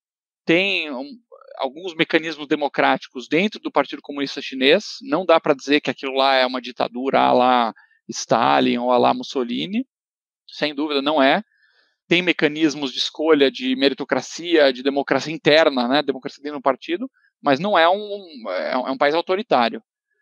Tem um, alguns mecanismos democráticos dentro do Partido Comunista Chinês, não dá para dizer que aquilo lá é uma ditadura à la Stalin ou à la Mussolini, sem dúvida não é. Tem mecanismos de escolha de meritocracia, de democracia interna, né, democracia dentro do partido, mas não é um, é um país autoritário,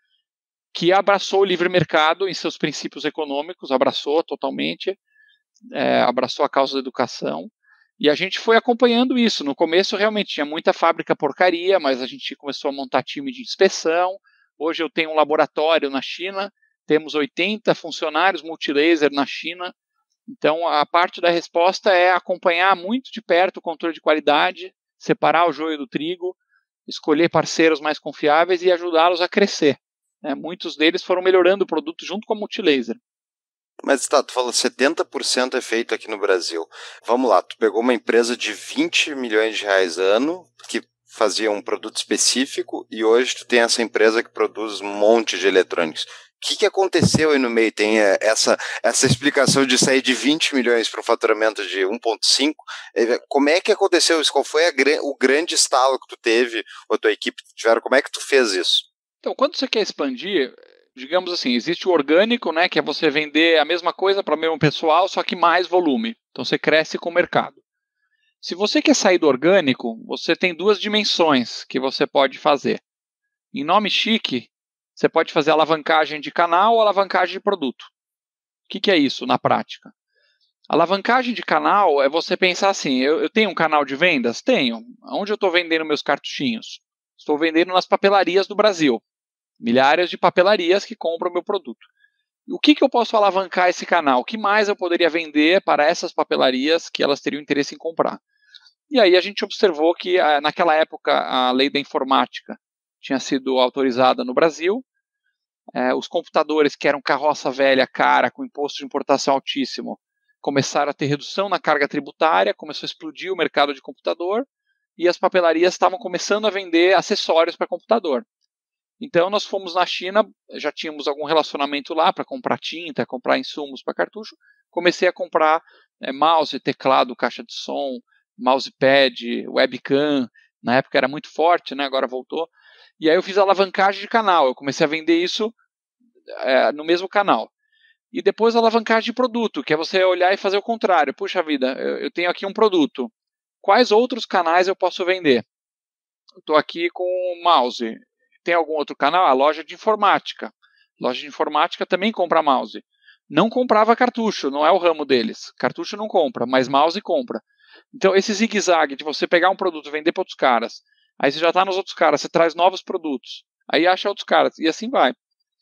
que abraçou o livre mercado em seus princípios econômicos, abraçou totalmente, é, abraçou a causa da educação, e a gente foi acompanhando isso. No começo realmente tinha muita fábrica porcaria, mas a gente começou a montar time de inspeção. Hoje eu tenho um laboratório na China, temos oitenta funcionários Multilaser na China. Então, a parte da resposta é acompanhar muito de perto o controle de qualidade, separar o joio do trigo, escolher parceiros mais confiáveis e ajudá-los a crescer. É, muitos deles foram melhorando o produto junto com a Multilaser. Mas tá, tu falou setenta por cento é feito aqui no Brasil. Vamos lá, tu pegou uma empresa de vinte milhões de reais ano, que fazia um produto específico, e hoje tu tem essa empresa que produz um monte de eletrônicos. O que, que aconteceu aí no meio? Tem essa, essa explicação de sair de vinte milhões para um faturamento de um vírgula cinco. Como é que aconteceu isso? Qual foi a, o grande estalo que tu teve, ou a tua equipe tiveram? Como é que tu fez isso? Então, quando você quer expandir, digamos assim, existe o orgânico, né, que é você vender a mesma coisa para o mesmo pessoal, só que mais volume. Então, você cresce com o mercado. Se você quer sair do orgânico, você tem duas dimensões que você pode fazer. Em nome chique, você pode fazer alavancagem de canal ou alavancagem de produto. O que, que é isso na prática? Alavancagem de canal é você pensar assim, eu, eu tenho um canal de vendas? Tenho. Onde eu estou vendendo meus cartuchinhos? Estou vendendo nas papelarias do Brasil. Milhares de papelarias que compram o meu produto. O que, que eu posso alavancar esse canal? O que mais eu poderia vender para essas papelarias que elas teriam interesse em comprar? E aí a gente observou que naquela época a lei da informática tinha sido autorizada no Brasil. é, os computadores que eram carroça velha cara, com imposto de importação altíssimo, começaram a ter redução na carga tributária, começou a explodir o mercado de computador, e as papelarias estavam começando a vender acessórios para computador. Então nós fomos na China, já tínhamos algum relacionamento lá para comprar tinta, comprar insumos para cartucho, comecei a comprar é, mouse, teclado, caixa de som, mousepad, webcam, na época era muito forte, né, agora voltou, e aí eu fiz alavancagem de canal, eu comecei a vender isso é, no mesmo canal. E depois a alavancagem de produto, que é você olhar e fazer o contrário. Puxa vida, eu, eu tenho aqui um produto, quais outros canais eu posso vender? Estou aqui com o mouse, tem algum outro canal? A loja de informática. Loja de informática também compra mouse. Não comprava cartucho, não é o ramo deles. Cartucho não compra, mas mouse compra. Então esse zigue-zague de você pegar um produto e vender para outros caras, aí você já está nos outros caras, você traz novos produtos, aí acha outros caras, e assim vai.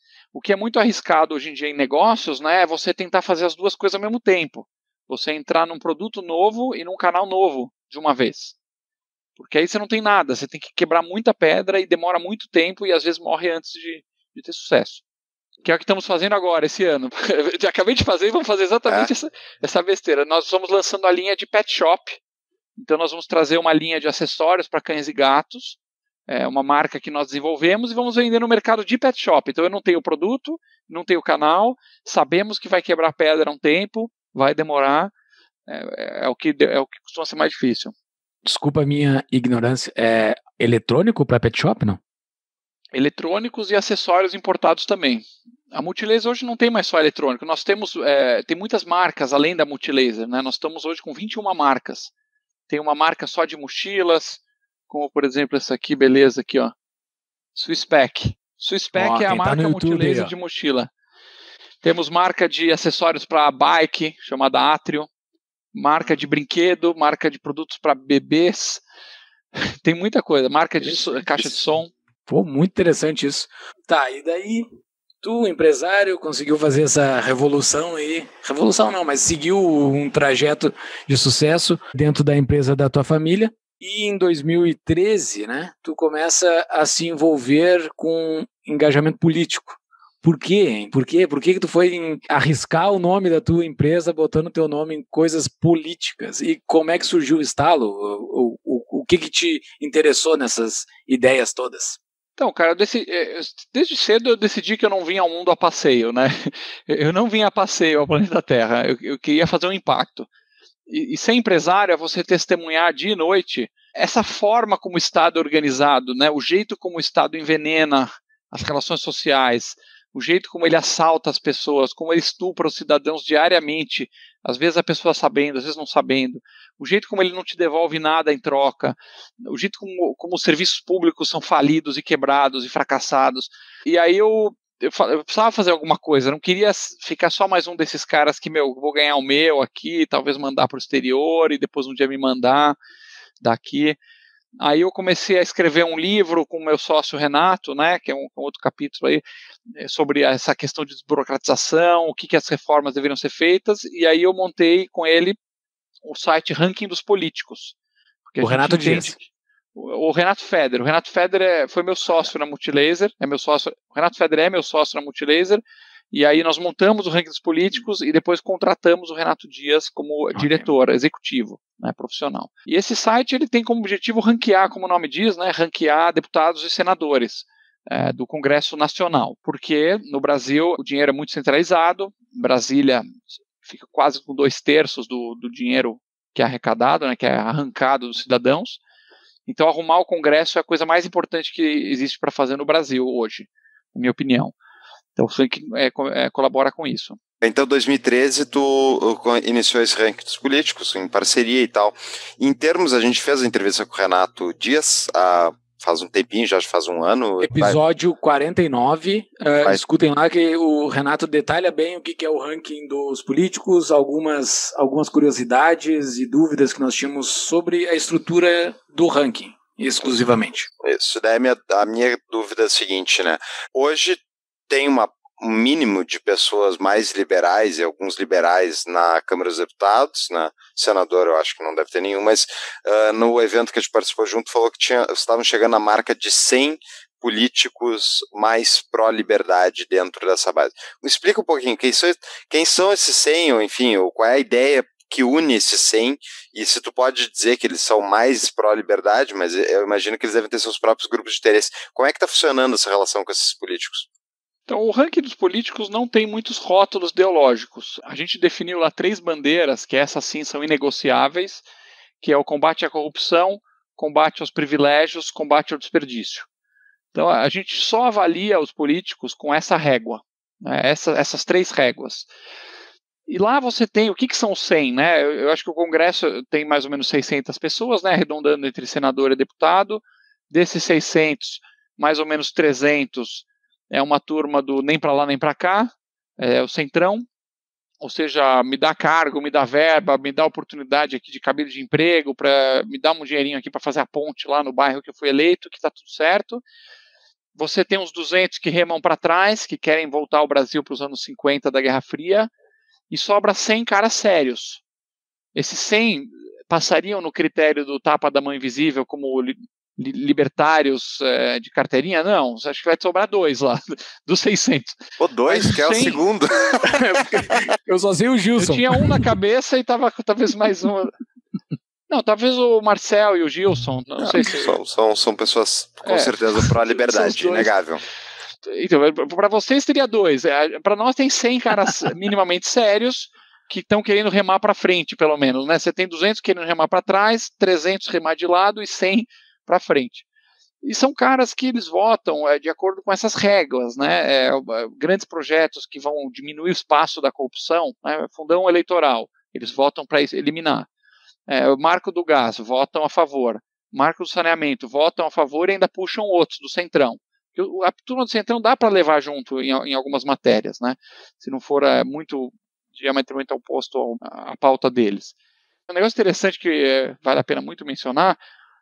O que é muito arriscado hoje em dia em negócios, né, é você tentar fazer as duas coisas ao mesmo tempo. Você entrar num produto novo e num canal novo de uma vez. Porque aí você não tem nada, você tem que quebrar muita pedra e demora muito tempo e às vezes morre antes de, de ter sucesso. Que é o que estamos fazendo agora, esse ano. Já acabei de fazer e vamos fazer exatamente é. essa, essa besteira. Nós estamos lançando a linha de pet shop. Então nós vamos trazer uma linha de acessórios para cães e gatos. É uma marca que nós desenvolvemos e vamos vender no mercado de pet shop. Então eu não tenho o produto, não tenho o canal, sabemos que vai quebrar pedra um tempo, vai demorar. É, é, o, que, é o que costuma ser mais difícil. Desculpa a minha ignorância, é eletrônico para pet shop, não? Eletrônicos e acessórios importados também. A Multilaser hoje não tem mais só eletrônico, nós temos é, tem muitas marcas além da Multilaser, né? Nós estamos hoje com vinte e uma marcas. Tem uma marca só de mochilas, como por exemplo essa aqui, beleza, aqui ó, Swisspec. Swisspec oh, é a marca tá Multilaser de mochila. Temos marca de acessórios para bike, chamada Atrio. Marca de brinquedo, marca de produtos para bebês, tem muita coisa, marca de so, caixa de som. Pô, muito interessante isso. Tá, e daí tu, empresário, conseguiu fazer essa revolução aí, revolução não, mas seguiu um trajeto de sucesso dentro da empresa da tua família, e em dois mil e treze, né, tu começa a se envolver com engajamento político. Por quê, hein? Por quê? Por que que tu foi arriscar o nome da tua empresa botando o teu nome em coisas políticas? E como é que surgiu o estalo? O, o, o que que te interessou nessas ideias todas? Então, cara, eu decidi, desde cedo eu decidi que eu não vinha ao mundo a passeio, né? Eu não vinha a passeio ao planeta Terra, eu, eu queria fazer um impacto. E, e ser empresário é você testemunhar dia e noite essa forma como o Estado é organizado, né? O jeito como o Estado envenena as relações sociais, o jeito como ele assalta as pessoas, como ele estupra os cidadãos diariamente, às vezes a pessoa sabendo, às vezes não sabendo, o jeito como ele não te devolve nada em troca, o jeito como, como os serviços públicos são falidos e quebrados e fracassados. E aí eu, eu, eu precisava fazer alguma coisa, eu não queria ficar só mais um desses caras que, meu, vou ganhar o meu aqui, talvez mandar para o exterior e depois um dia me mandar daqui. Aí eu comecei a escrever um livro com o meu sócio Renato, né, que é um, um outro capítulo aí, sobre essa questão de desburocratização, o que, que as reformas deveriam ser feitas, e aí eu montei com ele o site Ranking dos Políticos. O Renato Dias. O, o Renato Feder. O Renato Feder é, foi meu sócio na Multilaser, é meu sócio, o Renato Feder é meu sócio na Multilaser, e aí nós montamos o Ranking dos Políticos e depois contratamos o Renato Dias como okay. diretor executivo, né, profissional. E esse site ele tem como objetivo ranquear, como o nome diz, né, ranquear deputados e senadores é, do Congresso Nacional, porque no Brasil o dinheiro é muito centralizado, Brasília fica quase com dois terços do, do dinheiro que é arrecadado, né, que é arrancado dos cidadãos. Então arrumar o Congresso é a coisa mais importante que existe para fazer no Brasil hoje, na minha opinião. Então o Frank é, é, colabora com isso. Então, em dois mil e treze, tu iniciou esse ranking dos políticos, em parceria e tal. Em termos, a gente fez a entrevista com o Renato Dias, há, faz um tempinho, já faz um ano. Episódio vai... quarenta e nove, uh, vai... escutem lá que o Renato detalha bem o que é o ranking dos políticos, algumas, algumas curiosidades e dúvidas que nós tínhamos sobre a estrutura do ranking, exclusivamente. Isso, daí a minha, a minha dúvida é a seguinte, né? Hoje tem uma, um mínimo de pessoas mais liberais e alguns liberais na Câmara dos Deputados, né? Senador eu acho que não deve ter nenhum, mas uh, no evento que a gente participou junto falou que tinha, estavam chegando à marca de cem políticos mais pró-liberdade dentro dessa base. Me explica um pouquinho, quem são, quem são esses cem, ou enfim, ou qual é a ideia que une esses cem, e se tu pode dizer que eles são mais pró-liberdade, mas eu imagino que eles devem ter seus próprios grupos de interesse. Como é que está funcionando essa relação com esses políticos? Então, o ranking dos políticos não tem muitos rótulos ideológicos. A gente definiu lá três bandeiras, que essas sim são inegociáveis, que é o combate à corrupção, combate aos privilégios, combate ao desperdício. Então, a gente só avalia os políticos com essa régua, né, essa, essas três réguas. E lá você tem, o que, que são os cem? Né? Eu, eu acho que o Congresso tem mais ou menos seiscentas pessoas, né, arredondando entre senador e deputado. Desses seiscentos, mais ou menos trezentos é uma turma do nem para lá nem para cá, é o centrão. Ou seja, me dá cargo, me dá verba, me dá oportunidade aqui de cabide de emprego, pra, me dá um dinheirinho aqui para fazer a ponte lá no bairro que eu fui eleito, que está tudo certo. Você tem uns duzentos que remam para trás, que querem voltar ao Brasil para os anos cinquenta da Guerra Fria, e sobra cem caras sérios. Esses cem passariam no critério do tapa da mão invisível como li, li, libertários é, de carteirinha? Não, acho que vai sobrar dois lá, dos seiscentos. O dois, Mas que é o cem... segundo. Eu só sei o Gilson. Eu tinha um na cabeça e tava talvez mais um. Não, talvez o Marcel e o Gilson, não, não sei se... São, são, são pessoas, com é, certeza, pró-liberdade, inegável. Então, para vocês teria dois. Para nós tem cem caras minimamente sérios que estão querendo remar para frente, pelo menos. Né? Você tem duzentos querendo remar para trás, trezentos remar de lado e cem para frente. E são caras que eles votam é, de acordo com essas regras, né? É, grandes projetos que vão diminuir o espaço da corrupção, né? Fundão eleitoral, eles votam para eliminar. É, o marco do gás, votam a favor. Marco do saneamento, votam a favor e ainda puxam outros do centrão. A turma do centrão dá para levar junto em, em algumas matérias, né? Se não for é, muito diametralmente oposto à pauta deles. Um negócio interessante que é, vale a pena muito mencionar,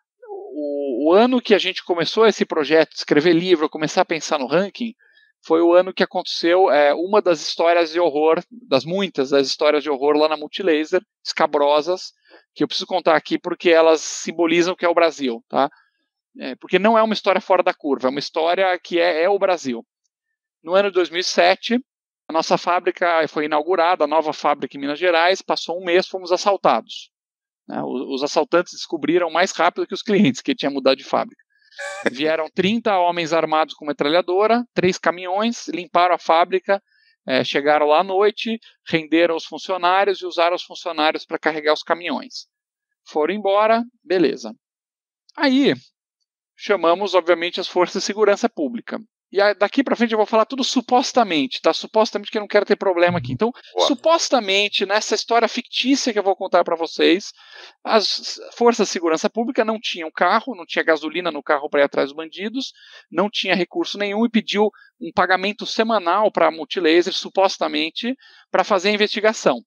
o, o ano que a gente começou esse projeto, escrever livro, começar a pensar no ranking, foi o ano que aconteceu é, uma das histórias de horror, das muitas das histórias de horror lá na Multilaser, escabrosas, que eu preciso contar aqui porque elas simbolizam o que é o Brasil, tá? É, porque não é uma história fora da curva, é uma história que é, é o Brasil. No ano de dois mil e sete, a nossa fábrica foi inaugurada, a nova fábrica em Minas Gerais, passou um mês, fomos assaltados. Né? Os, os assaltantes descobriram mais rápido que os clientes que tinham mudado de fábrica. Vieram trinta homens armados com metralhadora, três caminhões, limparam a fábrica, é, chegaram lá à noite, renderam os funcionários e usaram os funcionários para carregar os caminhões. Foram embora, beleza. Aí, chamamos, obviamente, as forças de segurança pública. E aí, daqui para frente eu vou falar tudo supostamente, tá? Supostamente, que eu não quero ter problema aqui. Então, Uau. supostamente, nessa história fictícia que eu vou contar para vocês, as forças de segurança pública não tinham carro, não tinha gasolina no carro para ir atrás dos bandidos, não tinha recurso nenhum e pediu um pagamento semanal para a Multilaser, supostamente, para fazer a investigação.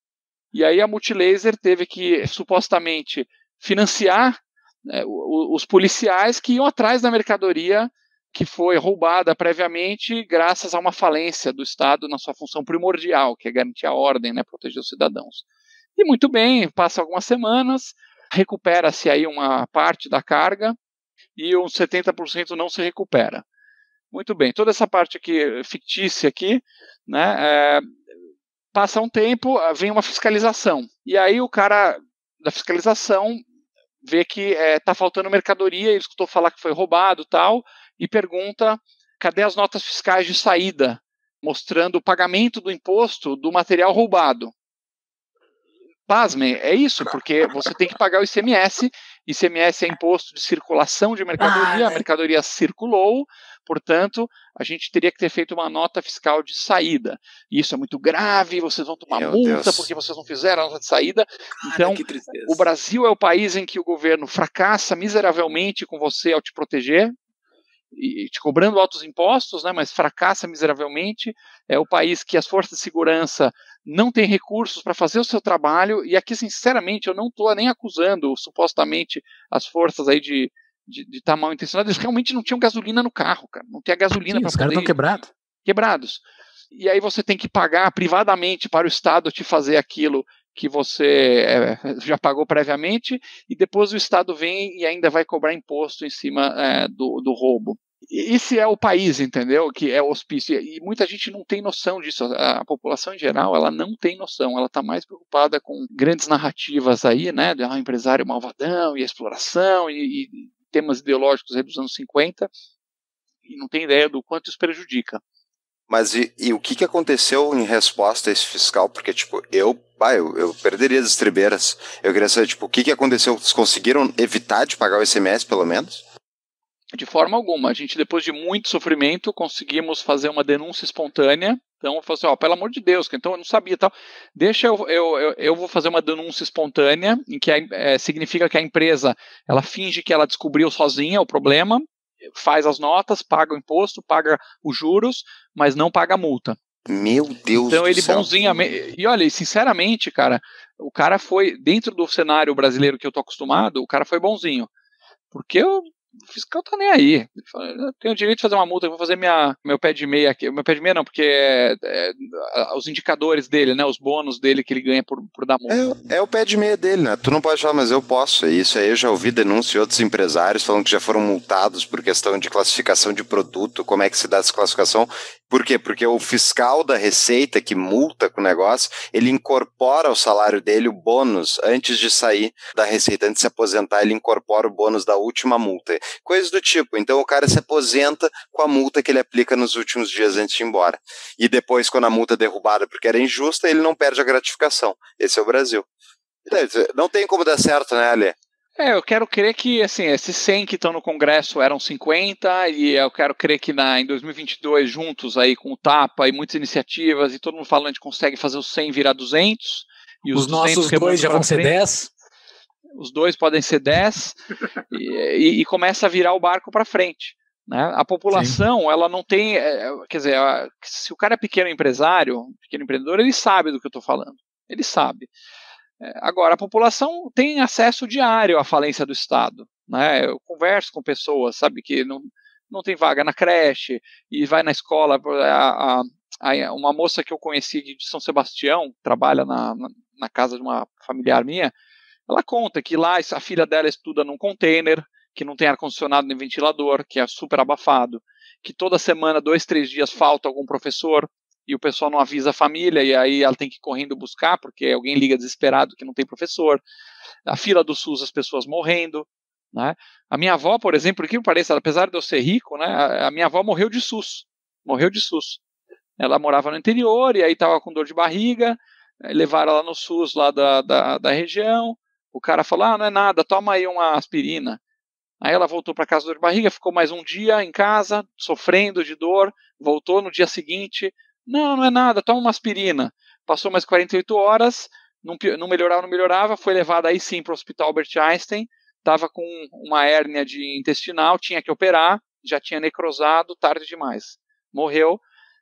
E aí a Multilaser teve que, supostamente, financiar né, os policiais que iam atrás da mercadoria que foi roubada previamente graças a uma falência do Estado na sua função primordial, que é garantir a ordem, né, proteger os cidadãos. E muito bem, passa algumas semanas, recupera-se aí uma parte da carga e uns setenta por cento não se recupera. Muito bem, toda essa parte aqui fictícia aqui, né, é, passa um tempo, vem uma fiscalização. E aí o cara da fiscalização vê que está é, faltando mercadoria, ele escutou falar que foi roubado e tal, e pergunta, cadê as notas fiscais de saída, mostrando o pagamento do imposto do material roubado. Pasmem, é isso, porque você tem que pagar o I C M S, I C M S é imposto de circulação de mercadoria, a mercadoria circulou, portanto, a gente teria que ter feito uma nota fiscal de saída. Isso é muito grave, vocês vão tomar Meu multa Deus. porque vocês não fizeram a nota de saída. Cara, então, o Brasil é o país em que o governo fracassa miseravelmente com você ao te proteger, e te cobrando altos impostos, né, mas fracassa miseravelmente. É o país que as forças de segurança não têm recursos para fazer o seu trabalho, e aqui, sinceramente, eu não estou nem acusando, supostamente, as forças aí de de estar tá mal intencionadas, eles realmente não tinham gasolina no carro, cara, não tinha gasolina para poder... Os caras estão quebrados. Quebrados. E aí você tem que pagar privadamente para o Estado te fazer aquilo que você é, já pagou previamente, e depois o Estado vem e ainda vai cobrar imposto em cima é, do, do roubo. esse é o país, entendeu? Que é o hospício. E muita gente não tem noção disso. A população em geral, ela não tem noção. Ela está mais preocupada com grandes narrativas aí, né? De um empresário malvadão e exploração e, e temas ideológicos aí dos anos cinquenta. E não tem ideia do quanto isso prejudica. Mas e, e o que, que aconteceu em resposta a esse fiscal? Porque, tipo, eu, bah, eu, eu perderia as estribeiras. Eu queria saber, tipo, o que, que aconteceu? Vocês conseguiram evitar de pagar o I C M S, pelo menos? De forma alguma. A gente, depois de muito sofrimento, conseguimos fazer uma denúncia espontânea. Então, eu falei assim, ó, pelo amor de Deus, então eu não sabia e tal. Deixa eu, eu, eu, eu vou fazer uma denúncia espontânea, em que a, é, significa que a empresa, ela finge que ela descobriu sozinha o problema, faz as notas, paga o imposto, paga os juros, mas não paga a multa. Meu Deus então, do ele céu. bonzinho. E olha, sinceramente, cara, o cara foi, dentro do cenário brasileiro que eu tô acostumado, o cara foi bonzinho. Porque eu, o fiscal tá nem aí. Ele fala, eu tenho o direito de fazer uma multa, eu vou fazer minha, meu pé de meia aqui. Meu pé de meia não, porque é, é, os indicadores dele, né, os bônus dele que ele ganha por, por dar multa. É, é o pé de meia dele, né? Tu não pode falar, mas eu posso. Isso aí eu já ouvi denúncia de outros empresários falando que já foram multados por questão de classificação de produto, como é que se dá essa classificação. Por quê? Porque o fiscal da Receita que multa com o negócio, ele incorpora ao salário dele o bônus antes de sair da Receita, antes de se aposentar, ele incorpora o bônus da última multa. Coisas do tipo. Então o cara se aposenta com a multa que ele aplica nos últimos dias antes de ir embora. E depois, quando a multa é derrubada porque era injusta, ele não perde a gratificação. Esse é o Brasil. Não tem como dar certo, né, Ale? É, eu quero crer que, assim, esses cem que estão no Congresso eram cinquenta, e eu quero crer que na, em dois mil e vinte e dois, juntos aí com o Tapa e muitas iniciativas, e todo mundo falando que consegue fazer os cem virar duzentos. E os, os nossos dois já vão ser dez? Os dois podem ser dez, e, e, e começa a virar o barco para frente. Né? A população, Sim. ela não tem, é, quer dizer, se o cara é pequeno empresário, pequeno empreendedor, ele sabe do que eu estou falando, ele sabe. Agora, a população tem acesso diário à falência do Estado. Né? Eu converso com pessoas, sabe, que não, não tem vaga na creche e vai na escola. A, a, a, uma moça que eu conheci de São Sebastião, trabalha na, na, na casa de uma familiar minha, ela conta que lá a filha dela estuda num container, que não tem ar-condicionado nem ventilador, que é super abafado, que toda semana, dois, três dias, falta algum professor, e o pessoal não avisa a família, e aí ela tem que ir correndo buscar, porque alguém liga desesperado que não tem professor. A fila do SUS, as pessoas morrendo. Né? A minha avó, por exemplo, por que me pareça, apesar de eu ser rico, né, a minha avó morreu de SUS. Morreu de SUS. Ela morava no interior, e aí estava com dor de barriga, levaram ela no SUS lá da, da, da região, o cara falou, ah, não é nada, toma aí uma aspirina. Aí ela voltou para casa com dor de barriga, ficou mais um dia em casa, sofrendo de dor, voltou no dia seguinte, não, não é nada, toma uma aspirina. Passou mais quarenta e oito horas, não, não melhorava, não melhorava, foi levada aí sim para o Hospital Albert Einstein, estava com uma hérnia de intestinal, tinha que operar, já tinha necrosado, tarde demais. Morreu.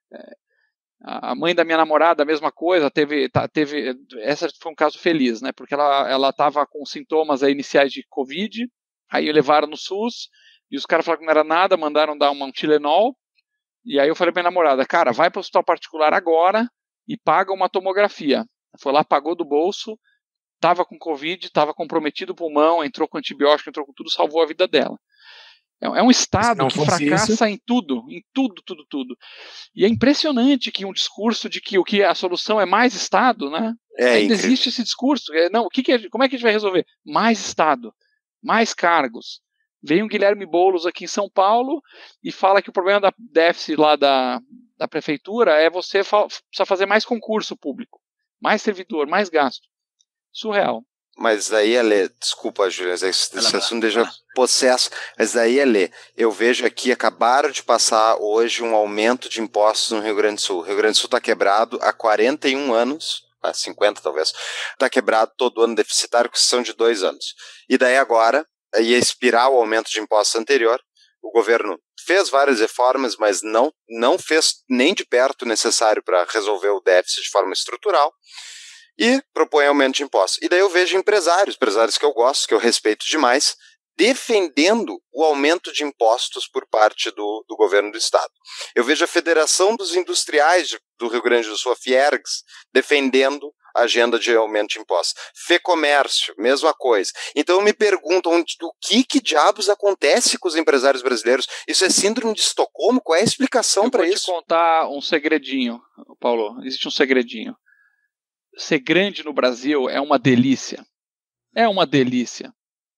A mãe da minha namorada, a mesma coisa, teve, teve, essa foi um caso feliz, né, porque ela estava com sintomas aí iniciais de Covid, aí levaram no SUS, e os caras falaram que não era nada, mandaram dar uma, um Tilenol, e aí eu falei pra minha namorada, cara, vai para o hospital particular agora e paga uma tomografia. Foi lá, pagou do bolso, estava com Covid, estava comprometido o pulmão, entrou com antibiótico, entrou com tudo, salvou a vida dela. É um Estado que fracassa isso. em tudo, em tudo, tudo, tudo. E é impressionante que um discurso de que o que a solução é mais Estado, né? É Ainda incrível. existe esse discurso. Não, o que que é, como é que a gente vai resolver? Mais Estado, mais cargos. Vem o Guilherme Boulos aqui em São Paulo e fala que o problema da déficit lá da, da prefeitura é você fa precisa fazer mais concurso público, mais servidor, mais gasto. Surreal. Mas daí, Ale, desculpa, Júlia, esse, esse assunto deixa possesso, mas daí, Ale, eu vejo aqui, acabaram de passar hoje um aumento de impostos no Rio Grande do Sul. O Rio Grande do Sul está quebrado há quarenta e um anos, há cinquenta talvez, está quebrado todo ano deficitário, com exceção de dois anos. E daí agora, ia expirar o aumento de impostos anterior, o governo fez várias reformas, mas não, não fez nem de perto o necessário para resolver o déficit de forma estrutural, e propõe aumento de impostos. E daí eu vejo empresários, empresários que eu gosto, que eu respeito demais, defendendo o aumento de impostos por parte do, do governo do Estado. Eu vejo a Federação dos Industriais de, do Rio Grande do Sul, a Fiergs, defendendo agenda de aumento de impostos. Fecomércio, mesma coisa. Então eu me pergunto, onde, o que que diabos acontece com os empresários brasileiros? Isso é síndrome de Estocolmo? Qual é a explicação para isso? Eu vou te contar um segredinho, Paulo. Existe um segredinho. Ser grande no Brasil é uma delícia. É uma delícia.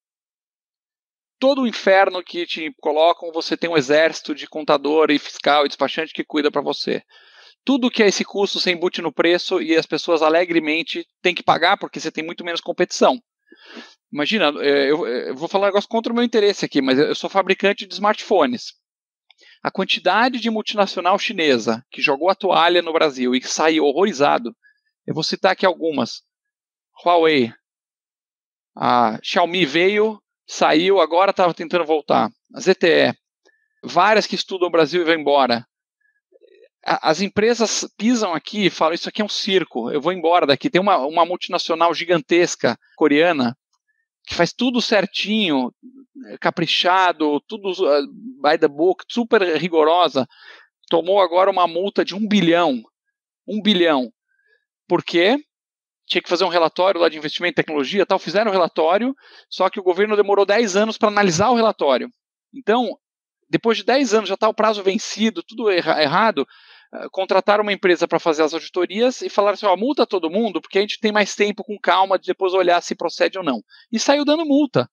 Todo o inferno que te colocam, você tem um exército de contador e fiscal e despachante que cuida para você. Tudo que é esse custo você embute no preço e as pessoas alegremente têm que pagar porque você tem muito menos competição. Imagina, eu, eu vou falar um negócio contra o meu interesse aqui, mas eu sou fabricante de smartphones. A quantidade de multinacional chinesa que jogou a toalha no Brasil e que saiu horrorizado, eu vou citar aqui algumas. Huawei, a Xiaomi veio, saiu, agora estava tentando voltar. A Z T E, várias que estudam o Brasil e vão embora. As empresas pisam aqui e falam, isso aqui é um circo, eu vou embora daqui. Tem uma, uma multinacional gigantesca coreana que faz tudo certinho, caprichado, tudo by the book, super rigorosa. Tomou agora uma multa de um bilhão. Um bilhão. Por quê? Tinha que fazer um relatório lá de investimento em tecnologia, tal, fizeram o relatório, só que o governo demorou dez anos para analisar o relatório. Então, depois de dez anos, já está o prazo vencido, tudo erra- errado, uh, contrataram uma empresa para fazer as auditorias e falaram assim, ó, multa todo mundo, porque a gente tem mais tempo com calma de depois olhar se procede ou não. E saiu dando multa.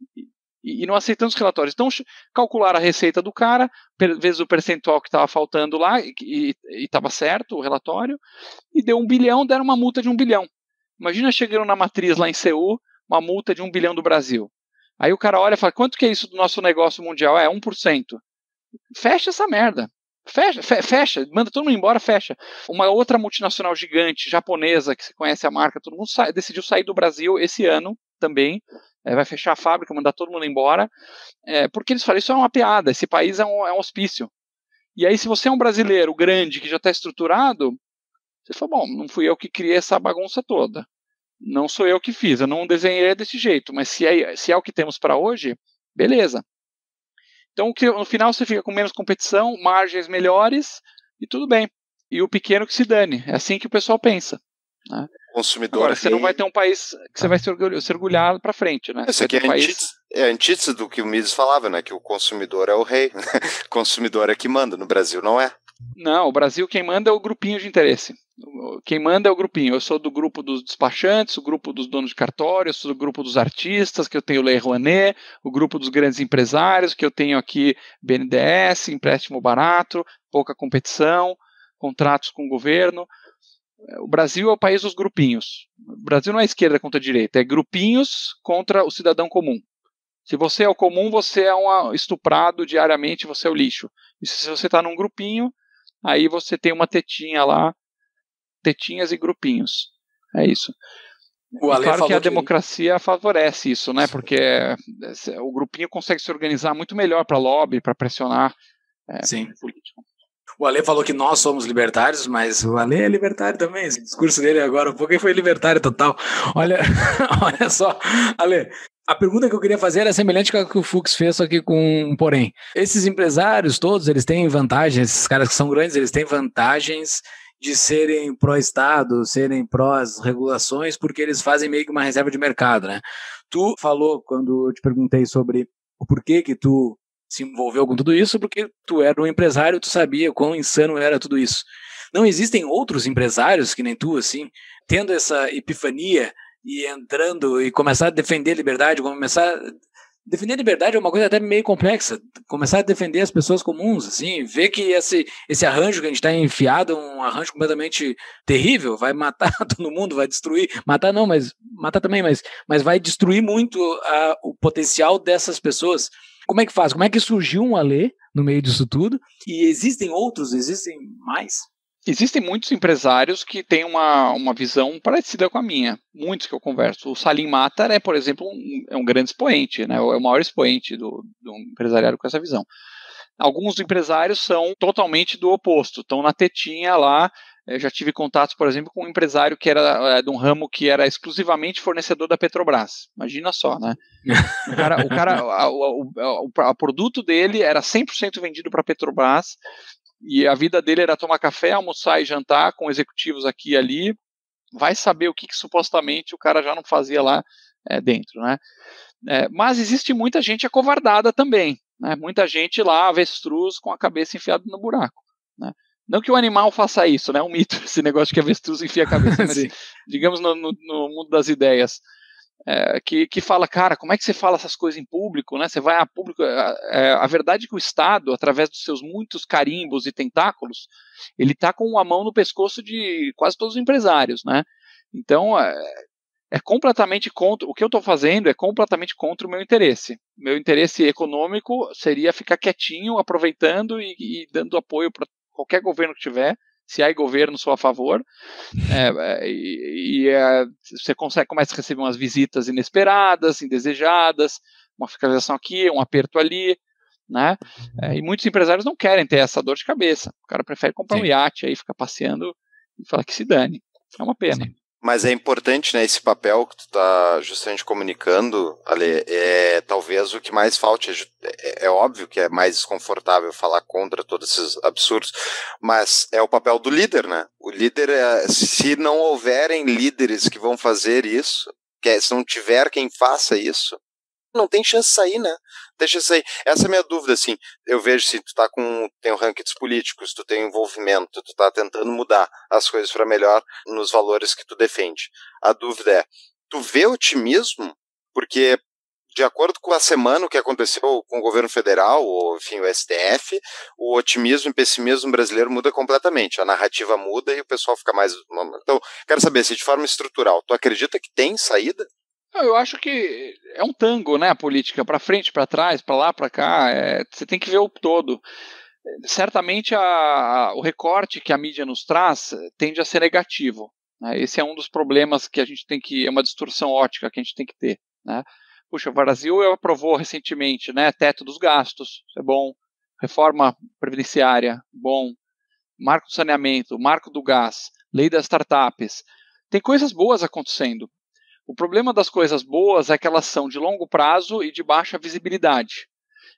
E, e não aceitando os relatórios. Então, calcularam a receita do cara, per, vezes o percentual que estava faltando lá, e estava certo o relatório, e deu um bilhão, deram uma multa de um bilhão. Imagina chegando na matriz lá em Seul, uma multa de um bilhão do Brasil. Aí o cara olha e fala, quanto que é isso do nosso negócio mundial? É, um por cento. Fecha essa merda. Fecha, fe, fecha, manda todo mundo embora, fecha. Uma outra multinacional gigante, japonesa, que você conhece a marca, todo mundo sa- decidiu sair do Brasil esse ano também. É, vai fechar a fábrica, mandar todo mundo embora. É, porque eles falam, isso é uma piada, esse país é um, é um hospício. E aí se você é um brasileiro grande, que já está estruturado, você fala, bom, não fui eu que criei essa bagunça toda. Não sou eu que fiz, eu não desenhei desse jeito, mas se é, se é o que temos para hoje, beleza. Então, no final, você fica com menos competição, margens melhores e tudo bem. E o pequeno que se dane. É assim que o pessoal pensa. Né? Consumidor Agora, você rei. não vai ter um país que você vai se orgulhar, se orgulhar para frente. Né? Isso aqui é, um país... antítese, é a antítese do que o Mises falava, né? Que o consumidor é o rei. O consumidor é que manda. No Brasil não é. Não, o Brasil quem manda é o grupinho de interesse. Quem manda é o grupinho. Eu sou do grupo dos despachantes, o grupo dos donos de cartório, eu sou do grupo dos artistas, que eu tenho Lei Rouanet, o grupo dos grandes empresários, que eu tenho aqui B N D E S, empréstimo barato, pouca competição, contratos com o governo. O Brasil é o país dos grupinhos. O Brasil não é esquerda contra a direita, é grupinhos contra o cidadão comum. Se você é o comum, você é um estuprado diariamente, você é o lixo. E se você está num grupinho, aí você tem uma tetinha lá, tetinhas e grupinhos. É isso. O Ale claro que a falou que- democracia favorece isso, né? Porque o grupinho consegue se organizar muito melhor para lobby, para pressionar é, Sim. político. O Ale falou que nós somos libertários, mas o Ale é libertário também. Esse discurso dele agora, um pouco ele foi libertário total. Olha, olha só, Ale, a pergunta que eu queria fazer era semelhante com a que o Fux fez, só que com um porém. Esses empresários todos, eles têm vantagens, esses caras que são grandes, eles têm vantagens de serem pró-Estado, serem pró-regulações, porque eles fazem meio que uma reserva de mercado, né? Tu falou, quando eu te perguntei sobre o porquê que tu se envolveu com tudo isso, porque tu era um empresário, tu sabia quão insano era tudo isso. Não existem outros empresários que nem tu, assim, tendo essa epifania e entrando e começar a defender a liberdade, começar... Defender a liberdade é uma coisa até meio complexa. Começar a defender as pessoas comuns, assim, ver que esse, esse arranjo que a gente está enfiado é um arranjo completamente terrível, vai matar todo mundo, vai destruir, matar não, mas matar também, mas, mas vai destruir muito a, o potencial dessas pessoas. Como é que faz? Como é que surgiu um Ale no meio disso tudo? E existem outros? Existem mais? Existem muitos empresários que têm uma, uma visão parecida com a minha. Muitos que eu converso. O Salim Matar é, por exemplo, um, é um grande expoente, né? É o maior expoente do, do empresariado com essa visão. Alguns empresários são totalmente do oposto. Estão na tetinha lá. Eu já tive contatos, por exemplo, com um empresário que era é, de um ramo que era exclusivamente fornecedor da Petrobras. Imagina só, né? O cara, o, cara a, o, o, o produto dele era cem por cento vendido para a Petrobras. E a vida dele era tomar café, almoçar e jantar com executivos aqui e ali, vai saber o que, que supostamente o cara já não fazia lá é, dentro, né? É, mas existe muita gente acovardada também, né? Muita gente lá, avestruz com a cabeça enfiada no buraco, né? Não que o animal faça isso, né? É um mito esse negócio de que avestruz enfia a cabeça, mas digamos no, no, no mundo das ideias, é, que, que fala, cara, como é que você fala essas coisas em público, né? Você vai a público, é, a verdade é que o Estado, através dos seus muitos carimbos e tentáculos, ele está com a mão no pescoço de quase todos os empresários, né? Então, é, é completamente contra, o que eu estou fazendo é completamente contra o meu interesse. Meu interesse econômico seria ficar quietinho, aproveitando e, e dando apoio para qualquer governo que tiver. Se há governo, sou a favor. É, é, e e é, você consegue, começa a receber umas visitas inesperadas, indesejadas, uma fiscalização aqui, um aperto ali, né? É, e muitos empresários não querem ter essa dor de cabeça. O cara prefere comprar Sim. um iate aí, ficar passeando e falar que se dane. É uma pena. Sim. Mas é importante, né, esse papel que tu está justamente comunicando, Ale, é talvez o que mais falte. É, é óbvio que é mais desconfortável falar contra todos esses absurdos, mas é o papel do líder, né? O líder, é, se não houverem líderes que vão fazer isso, que, se não tiver quem faça isso, não tem chance de sair, né? Deixa isso aí. Essa é a minha dúvida, assim. Eu vejo se tu tá com, tem um ranking dos políticos, tu tem envolvimento, tu tá tentando mudar as coisas para melhor nos valores que tu defende. A dúvida é, tu vê otimismo? Porque, de acordo com a semana, o que aconteceu com o governo federal, ou, enfim, o S T F, o otimismo e pessimismo brasileiro muda completamente. A narrativa muda e o pessoal fica mais... Então, quero saber, se de forma estrutural, tu acredita que tem saída? Eu acho que é um tango, né, a política, para frente, para trás, para lá, para cá, é, você tem que ver o todo. Certamente a, a, o recorte que a mídia nos traz tende a ser negativo, né? Esse é um dos problemas que a gente tem que, é uma distorção ótica que a gente tem que ter, né? Puxa, o Brasil aprovou recentemente, né, teto dos gastos, isso é bom, reforma previdenciária, bom, marco do saneamento, marco do gás, lei das startups, tem coisas boas acontecendo. O problema das coisas boas é que elas são de longo prazo e de baixa visibilidade.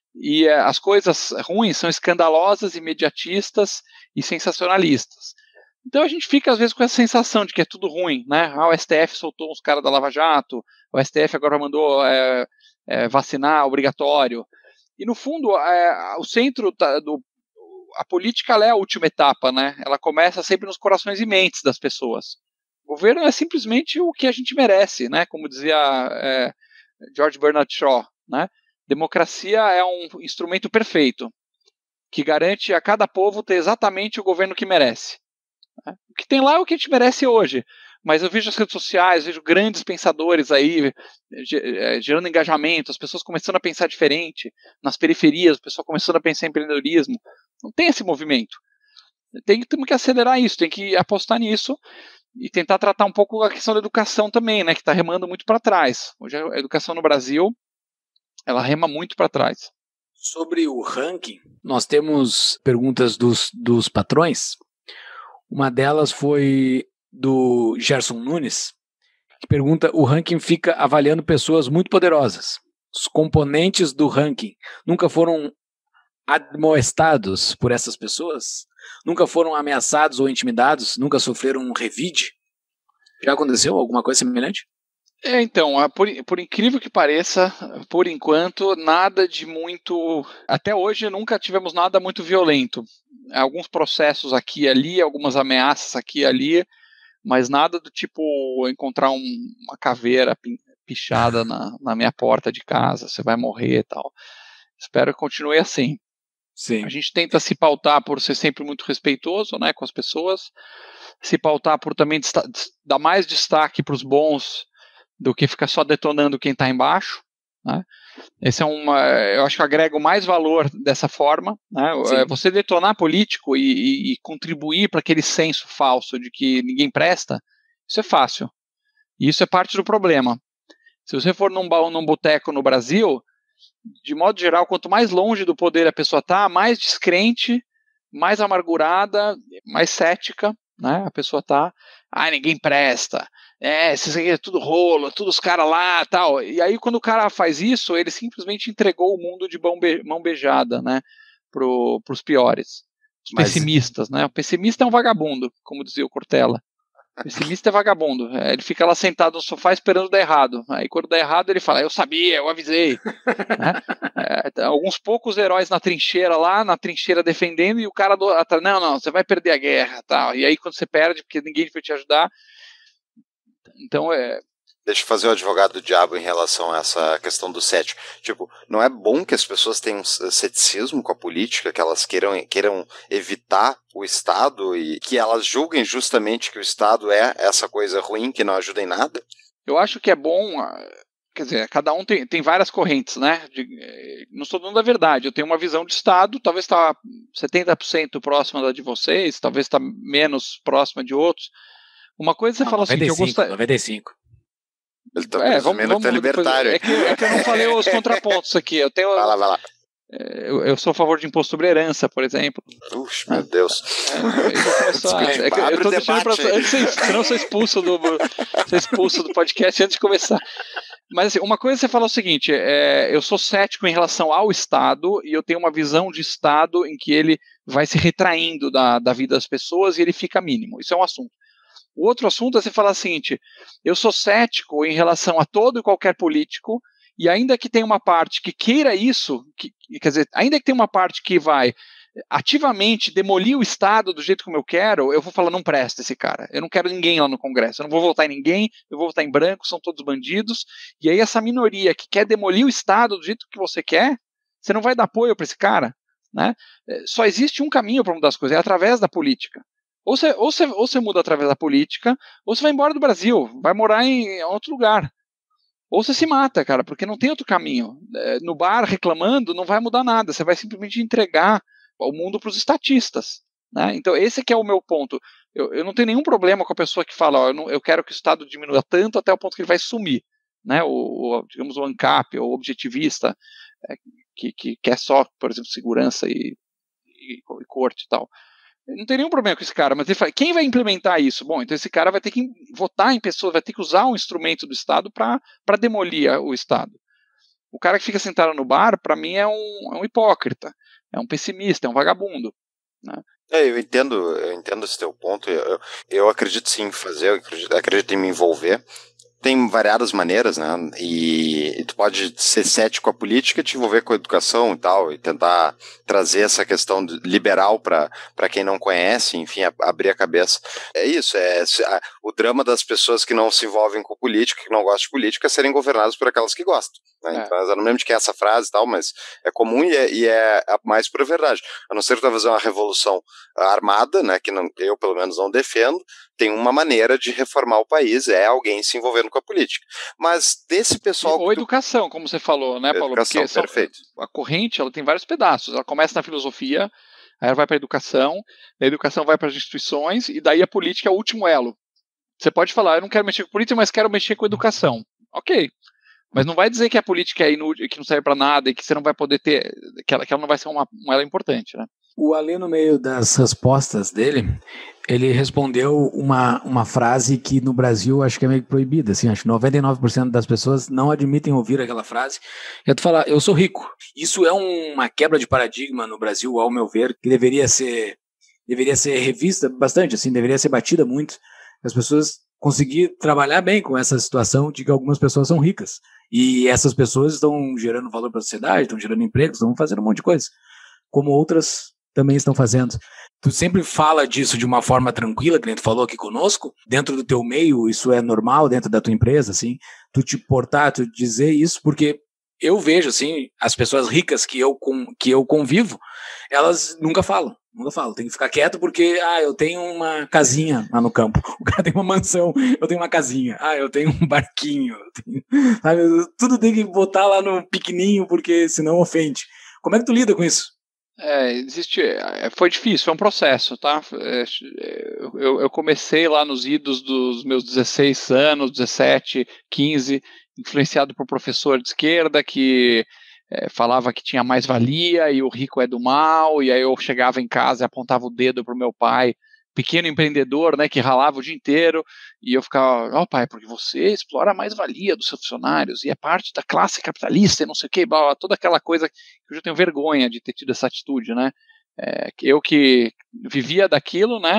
E é, as coisas ruins são escandalosas, imediatistas e sensacionalistas. Então a gente fica às vezes com essa sensação de que é tudo ruim, né? Ah, o S T F soltou uns caras da Lava Jato, o S T F agora mandou é, é, vacinar obrigatório. E no fundo, é, o centro tá, do... a política ela é a última etapa, né? Ela começa sempre nos corações e mentes das pessoas. O governo é simplesmente o que a gente merece, né? Como dizia é, George Bernard Shaw, né? Democracia é um instrumento perfeito, que garante a cada povo ter exatamente o governo que merece. Né? O que tem lá é o que a gente merece hoje, mas eu vejo as redes sociais, vejo grandes pensadores aí gerando engajamento, as pessoas começando a pensar diferente, nas periferias, o pessoal começando a pensar em empreendedorismo. Não tem esse movimento. Tem, temos que acelerar isso, tem que apostar nisso, e tentar tratar um pouco a questão da educação também, né, que está remando muito para trás. Hoje a educação no Brasil, ela rema muito para trás. Sobre o ranking, nós temos perguntas dos, dos patrões. Uma delas foi do Gerson Nunes, que pergunta: o ranking fica avaliando pessoas muito poderosas. Os componentes do ranking nunca foram admoestados por essas pessoas? Nunca foram ameaçados ou intimidados? Nunca sofreram um revide? Já aconteceu alguma coisa semelhante? É, então, por, por incrível que pareça, por enquanto, nada de muito... Até hoje nunca tivemos nada muito violento. Alguns processos aqui e ali, algumas ameaças aqui e ali, mas nada do tipo encontrar um, uma caveira pichada na, na minha porta de casa, você vai morrer e tal. Espero que continue assim. Sim. A gente tenta se pautar por ser sempre muito respeitoso, né, com as pessoas, se pautar por também dar mais destaque para os bons do que ficar só detonando quem está embaixo, né? Esse é uma, eu acho que agrega mais valor dessa forma, né? Você detonar político e, e, e contribuir para aquele senso falso de que ninguém presta, isso é fácil. E isso é parte do problema. Se você for num, num boteco no Brasil, de modo geral, quanto mais longe do poder a pessoa está, mais descrente, mais amargurada, mais cética, né, a pessoa está. Ah, ninguém presta. É, isso aqui é tudo rolo, tudo os caras lá, tal. E aí, quando o cara faz isso, ele simplesmente entregou o mundo de mão, be mão beijada, né, para os piores. Os Mas... pessimistas, né? O pessimista é um vagabundo, como dizia o Cortella. Pessimista é vagabundo. É, ele fica lá sentado no sofá esperando dar errado. Aí quando dá errado ele fala, eu sabia, eu avisei. Né? É, alguns poucos heróis na trincheira lá, na trincheira defendendo, e o cara do atrás, não, não, você vai perder a guerra. Tal. E aí quando você perde, porque ninguém vai te ajudar. Então é... Deixa eu fazer o advogado do diabo em relação a essa questão do cético. Tipo, não é bom que as pessoas tenham ceticismo com a política, que elas queiram, queiram evitar o Estado e que elas julguem justamente que o Estado é essa coisa ruim que não ajuda em nada? Eu acho que é bom, quer dizer, cada um tem, tem várias correntes, né? De, não estou dando a verdade, eu tenho uma visão de Estado, talvez está setenta por cento próxima da de vocês, talvez está menos próxima de outros. Uma coisa você não, fala noventa e cinco, assim, que eu gostaria... noventa e cinco. Ele tá é, presumindo vamos, que tá libertário. É que, é que eu não falei os contrapontos aqui. Eu tenho. Vai lá, vai lá. Eu, eu sou a favor de imposto sobre herança, por exemplo. Puxa, meu Deus. É, é que eu tô deixando pra. Antes, senão eu sou expulso do, sou expulso do podcast antes de começar. Mas assim, uma coisa você fala o seguinte: é, eu sou cético em relação ao Estado e eu tenho uma visão de Estado em que ele vai se retraindo da, da vida das pessoas e ele fica mínimo. Isso é um assunto. O outro assunto é você falar o seguinte, eu sou cético em relação a todo e qualquer político, e ainda que tenha uma parte que queira isso, que, quer dizer, ainda que tenha uma parte que vai ativamente demolir o Estado do jeito como eu quero, eu vou falar, não presta esse cara, eu não quero ninguém lá no Congresso, eu não vou votar em ninguém, eu vou votar em branco, são todos bandidos, e aí essa minoria que quer demolir o Estado do jeito que você quer, você não vai dar apoio para esse cara, né? Só existe um caminho para mudar as coisas, é através da política. Ou você, ou, você, ou você muda através da política, ou você vai embora do Brasil, vai morar em outro lugar. Ou você se mata, cara, porque não tem outro caminho. No bar, reclamando, não vai mudar nada. Você vai simplesmente entregar o mundo para os estatistas. Né? Então, esse que é o meu ponto. Eu, eu não tenho nenhum problema com a pessoa que fala, ó, eu, não, eu quero que o Estado diminua tanto até o ponto que ele vai sumir. Né? O, o, digamos, o ANCAP, o objetivista, é, que, que quer só, por exemplo, segurança e, e, e corte e tal. Não tem nenhum problema com esse cara, mas ele fala, quem vai implementar isso? Bom, então esse cara vai ter que votar em pessoas, vai ter que usar um instrumento do Estado para demolir o Estado. O cara que fica sentado no bar, para mim, é um, é um hipócrita, é um pessimista, é um vagabundo. Né? É, eu entendo, eu entendo esse teu ponto, eu, eu acredito sim em fazer, eu acredito, acredito em me envolver. Tem variadas maneiras, né, e, e tu pode ser cético com a política e te envolver com a educação e tal, e tentar trazer essa questão liberal para quem não conhece, enfim, a, abrir a cabeça. É isso, é a, o drama das pessoas que não se envolvem com política, que não gostam de política, é serem governadas por aquelas que gostam. Né? É. Então, eu não lembro de quem é essa frase e tal, mas é comum e é, e é a mais pura verdade. A não ser que tu vai fazer uma revolução armada, né, que não, eu pelo menos não defendo, tem uma maneira de reformar o país, é alguém se envolvendo com a política. Mas desse pessoal... Ou educação, tu... como você falou, né, Paulo? Educação, porque perfeito. São, a corrente, ela tem vários pedaços. Ela começa na filosofia, aí ela vai para a educação, a educação vai para as instituições, e daí a política é o último elo. Você pode falar, eu não quero mexer com política, mas quero mexer com educação. Ok. Mas não vai dizer que a política é inútil, que não serve para nada, e que você não vai poder ter, que ela, que ela não vai ser uma, um elo importante, né? O Alê, no meio das respostas dele, ele respondeu uma, uma frase que no Brasil acho que é meio proibida, assim, acho que noventa e nove por cento das pessoas não admitem ouvir aquela frase, que é tu falar, eu sou rico. Isso é uma quebra de paradigma no Brasil, ao meu ver, que deveria ser, deveria ser revista bastante, assim, deveria ser batida muito, as pessoas conseguir trabalhar bem com essa situação de que algumas pessoas são ricas, e essas pessoas estão gerando valor para a sociedade, estão gerando empregos, estão fazendo um monte de coisa, como outras também estão fazendo. Tu sempre fala disso de uma forma tranquila, que nem tu falou aqui conosco, dentro do teu meio, isso é normal, dentro da tua empresa, assim, tu te portar, tu dizer isso, porque eu vejo, assim, as pessoas ricas que eu, com, que eu convivo, elas nunca falam, nunca falam, tem que ficar quieto porque, ah, eu tenho uma casinha lá no campo, o cara tem uma mansão, eu tenho uma casinha, ah, eu tenho um barquinho, eu tenho, sabe, tudo tem que botar lá no pequenininho, porque senão ofende. Como é que tu lida com isso? É, existe, foi difícil, foi um processo, tá? Eu, eu comecei lá nos idos dos meus dezesseis anos, dezessete, quinze, influenciado por professor de esquerda que é, falava que tinha mais-valia e o rico é do mal, e aí eu chegava em casa e apontava o dedo pro meu pai, pequeno empreendedor, né, que ralava o dia inteiro, e eu ficava, ó oh, pai, porque você explora a mais-valia dos seus funcionários, e é parte da classe capitalista, e não sei o que, toda aquela coisa que eu já tenho vergonha de ter tido essa atitude, né, é, eu que vivia daquilo, né,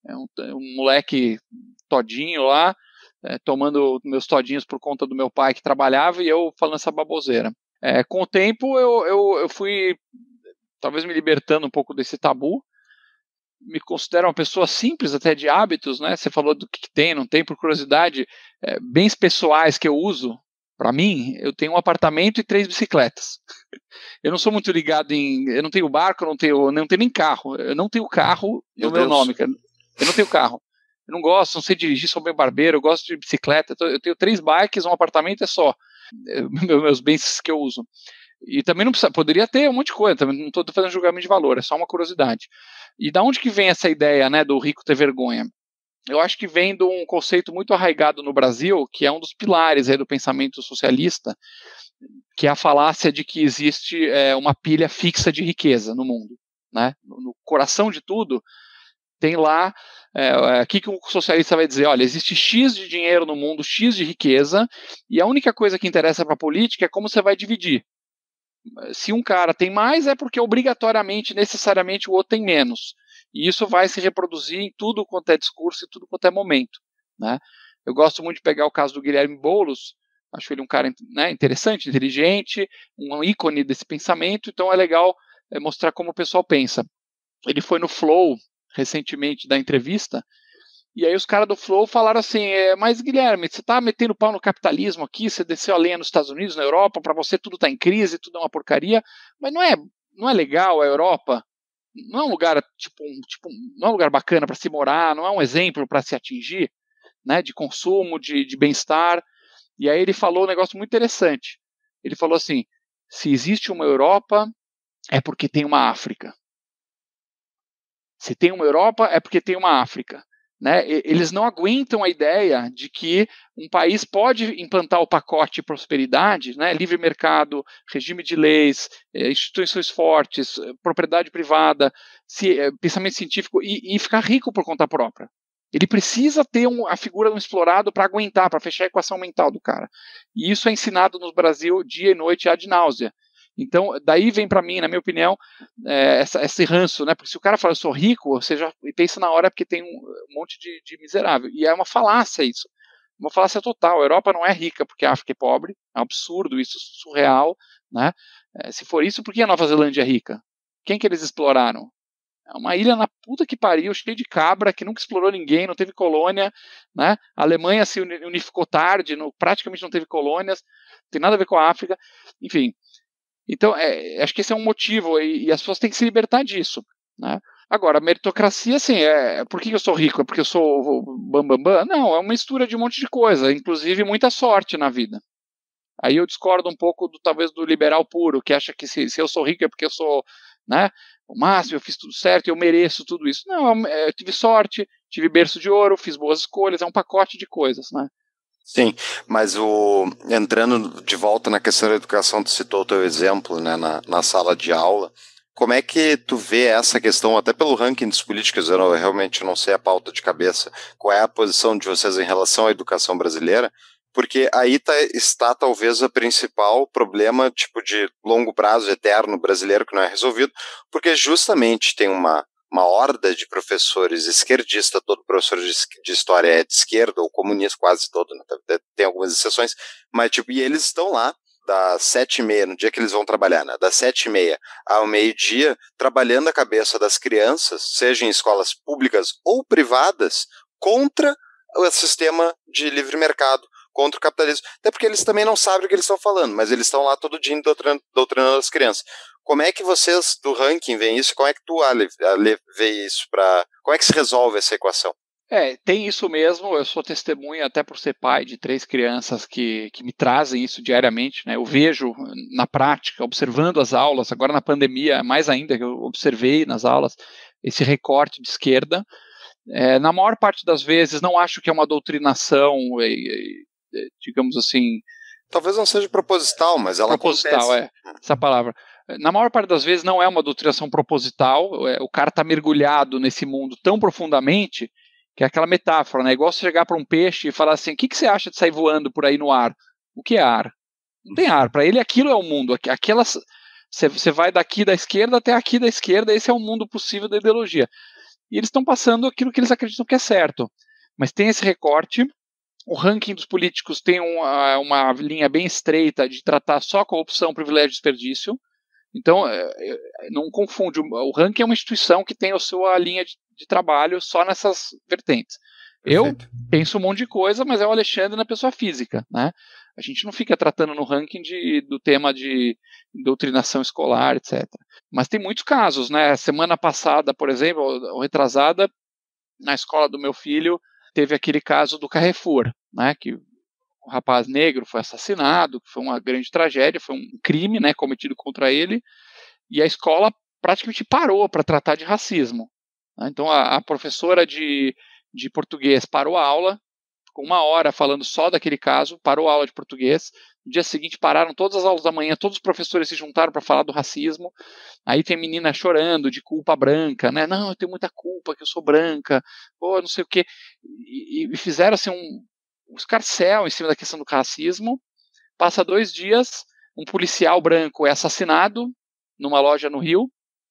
é um, um moleque todinho lá, é, tomando meus todinhos por conta do meu pai que trabalhava e eu falando essa baboseira. É, com o tempo eu, eu, eu fui talvez me libertando um pouco desse tabu, me considero uma pessoa simples até de hábitos, né? Você falou do que tem, não tem, por curiosidade, é, bens pessoais que eu uso, para mim, eu tenho um apartamento e três bicicletas. Eu não sou muito ligado em, eu não tenho barco, eu não tenho, eu não tenho nem carro, eu não tenho carro no meu, meu nome, cara. Eu não tenho carro. Eu não gosto, não sei dirigir, sou bem barbeiro, eu gosto de bicicleta, eu tenho três bikes, um apartamento é só, meus bens que eu uso. E também não precisa, poderia ter um monte de coisa, também não estou fazendo julgamento de valor, é só uma curiosidade. E da onde que vem essa ideia, né, do rico ter vergonha? Eu acho que vem de um conceito muito arraigado no Brasil, que é um dos pilares aí do pensamento socialista, que é a falácia de que existe é, uma pilha fixa de riqueza no mundo, né? No coração de tudo tem lá, é, é, que, que o socialista vai dizer, olha, existe X de dinheiro no mundo, X de riqueza, e a única coisa que interessa para a política é como você vai dividir. Se um cara tem mais, é porque obrigatoriamente, necessariamente, o outro tem menos. E isso vai se reproduzir em tudo quanto é discurso e tudo quanto é momento, né? Eu gosto muito de pegar o caso do Guilherme Boulos, acho ele um cara, né, interessante, inteligente, um ícone desse pensamento, então é legal é, mostrar como o pessoal pensa. Ele foi no Flow, recentemente, da entrevista, e aí os caras do Flow falaram assim, é, mas Guilherme, você está metendo pau no capitalismo aqui, você desceu a lenha nos Estados Unidos, na Europa, para você tudo está em crise, tudo é uma porcaria, mas não é, não é legal a Europa? Não é um lugar, tipo, um, tipo, não é um lugar bacana para se morar, não é um exemplo para se atingir, né, de consumo, de, de bem-estar. E aí ele falou um negócio muito interessante. Ele falou assim, se existe uma Europa, é porque tem uma África. Se tem uma Europa, é porque tem uma África. Né? Eles não aguentam a ideia de que um país pode implantar o pacote de prosperidade, né? Livre mercado, regime de leis, instituições fortes, propriedade privada, pensamento científico e, e ficar rico por conta própria. Ele precisa ter um, a figura de um explorado para aguentar, para fechar a equação mental do cara. E isso é ensinado no Brasil dia e noite ad náusea. Então, daí vem para mim, na minha opinião, é, essa, esse ranço, né? Porque se o cara fala, eu sou rico, você já pensa na hora porque tem um, um monte de, de miserável. E é uma falácia isso. Uma falácia total. A Europa não é rica porque a África é pobre. É um absurdo isso, surreal, né? É, se for isso, por que a Nova Zelândia é rica? Quem que eles exploraram? É uma ilha na puta que pariu, cheia de cabra, que nunca explorou ninguém, não teve colônia, né? A Alemanha se unificou tarde, no, praticamente não teve colônias, não tem nada a ver com a África. Enfim. Então, é, acho que esse é um motivo, e, e as pessoas têm que se libertar disso, né? Agora, a meritocracia, assim, é, por que eu sou rico? É porque eu sou bambambam? Bam, bam? Não, é uma mistura de um monte de coisa, inclusive muita sorte na vida. Aí eu discordo um pouco, do, talvez, do liberal puro, que acha que se, se eu sou rico é porque eu sou, né, o máximo, eu fiz tudo certo, eu mereço tudo isso. Não, eu tive sorte, tive berço de ouro, fiz boas escolhas, é um pacote de coisas, né? Sim, mas o, entrando de volta na questão da educação, tu citou o teu exemplo, né, na, na sala de aula, como é que tu vê essa questão, até pelo ranking dos políticos, eu, não, eu realmente não sei a pauta de cabeça, qual é a posição de vocês em relação à educação brasileira, porque aí tá, está talvez o principal problema tipo de longo prazo, eterno, brasileiro, que não é resolvido, porque justamente tem uma uma horda de professores esquerdista, todo professor de, de história é de esquerda, ou comunista quase todo, né? Tem algumas exceções, mas tipo, e eles estão lá das sete e meia, no dia que eles vão trabalhar, né? Das sete e meia ao meio-dia, trabalhando a cabeça das crianças, seja em escolas públicas ou privadas, contra o sistema de livre mercado, contra o capitalismo, até porque eles também não sabem o que eles estão falando, mas eles estão lá todo dia doutrinando, doutrinando as crianças. Como é que vocês do ranking veem isso? Como é que tu, Ale, Ale vê isso? Pra... Como é que se resolve essa equação? É, tem isso mesmo, eu sou testemunha até por ser pai de três crianças que, que me trazem isso diariamente, né? Eu vejo na prática, observando as aulas, agora na pandemia, mais ainda, que eu observei nas aulas esse recorte de esquerda. É, na maior parte das vezes, não acho que é uma doutrinação, é, é, digamos assim... Talvez não seja proposital, mas ela proposital, acontece. é, essa palavra. Na maior parte das vezes não é uma doutrinação proposital, é, o cara está mergulhado nesse mundo tão profundamente que é aquela metáfora, né? Igual você chegar para um peixe e falar assim, o que, que você acha de sair voando por aí no ar? O que é ar? Não tem ar, para ele aquilo é o mundo, aquelas, você vai daqui da esquerda até aqui da esquerda, esse é o mundo possível da ideologia. e eles estão passando aquilo que eles acreditam que é certo. Mas tem esse recorte, o ranking dos políticos tem uma, uma linha bem estreita de tratar só corrupção, privilégio e desperdício. Então, não confunde, o ranking é uma instituição que tem a sua linha de, de trabalho só nessas vertentes. Perfeito. Eu penso um monte de coisa, mas é o Alexandre na pessoa física, né? A gente não fica tratando no ranking de, do tema de doutrinação escolar, etcétera. Mas tem muitos casos, né? Semana passada, por exemplo, ou retrasada, na escola do meu filho, teve aquele caso do Carrefour, né? Que o rapaz negro foi assassinado, foi uma grande tragédia, foi um crime, né, cometido contra ele, e a escola praticamente parou para tratar de racismo. Né? Então a, a professora de, de português parou a aula, ficou uma hora falando só daquele caso, parou a aula de português, no dia seguinte pararam todas as aulas da manhã, todos os professores se juntaram para falar do racismo, aí tem menina chorando de culpa branca, né, não, eu tenho muita culpa que eu sou branca, pô, não sei o quê, e, e fizeram assim um um escarcéu em cima da questão do racismo. Passa dois dias, um policial branco é assassinado numa loja no Rio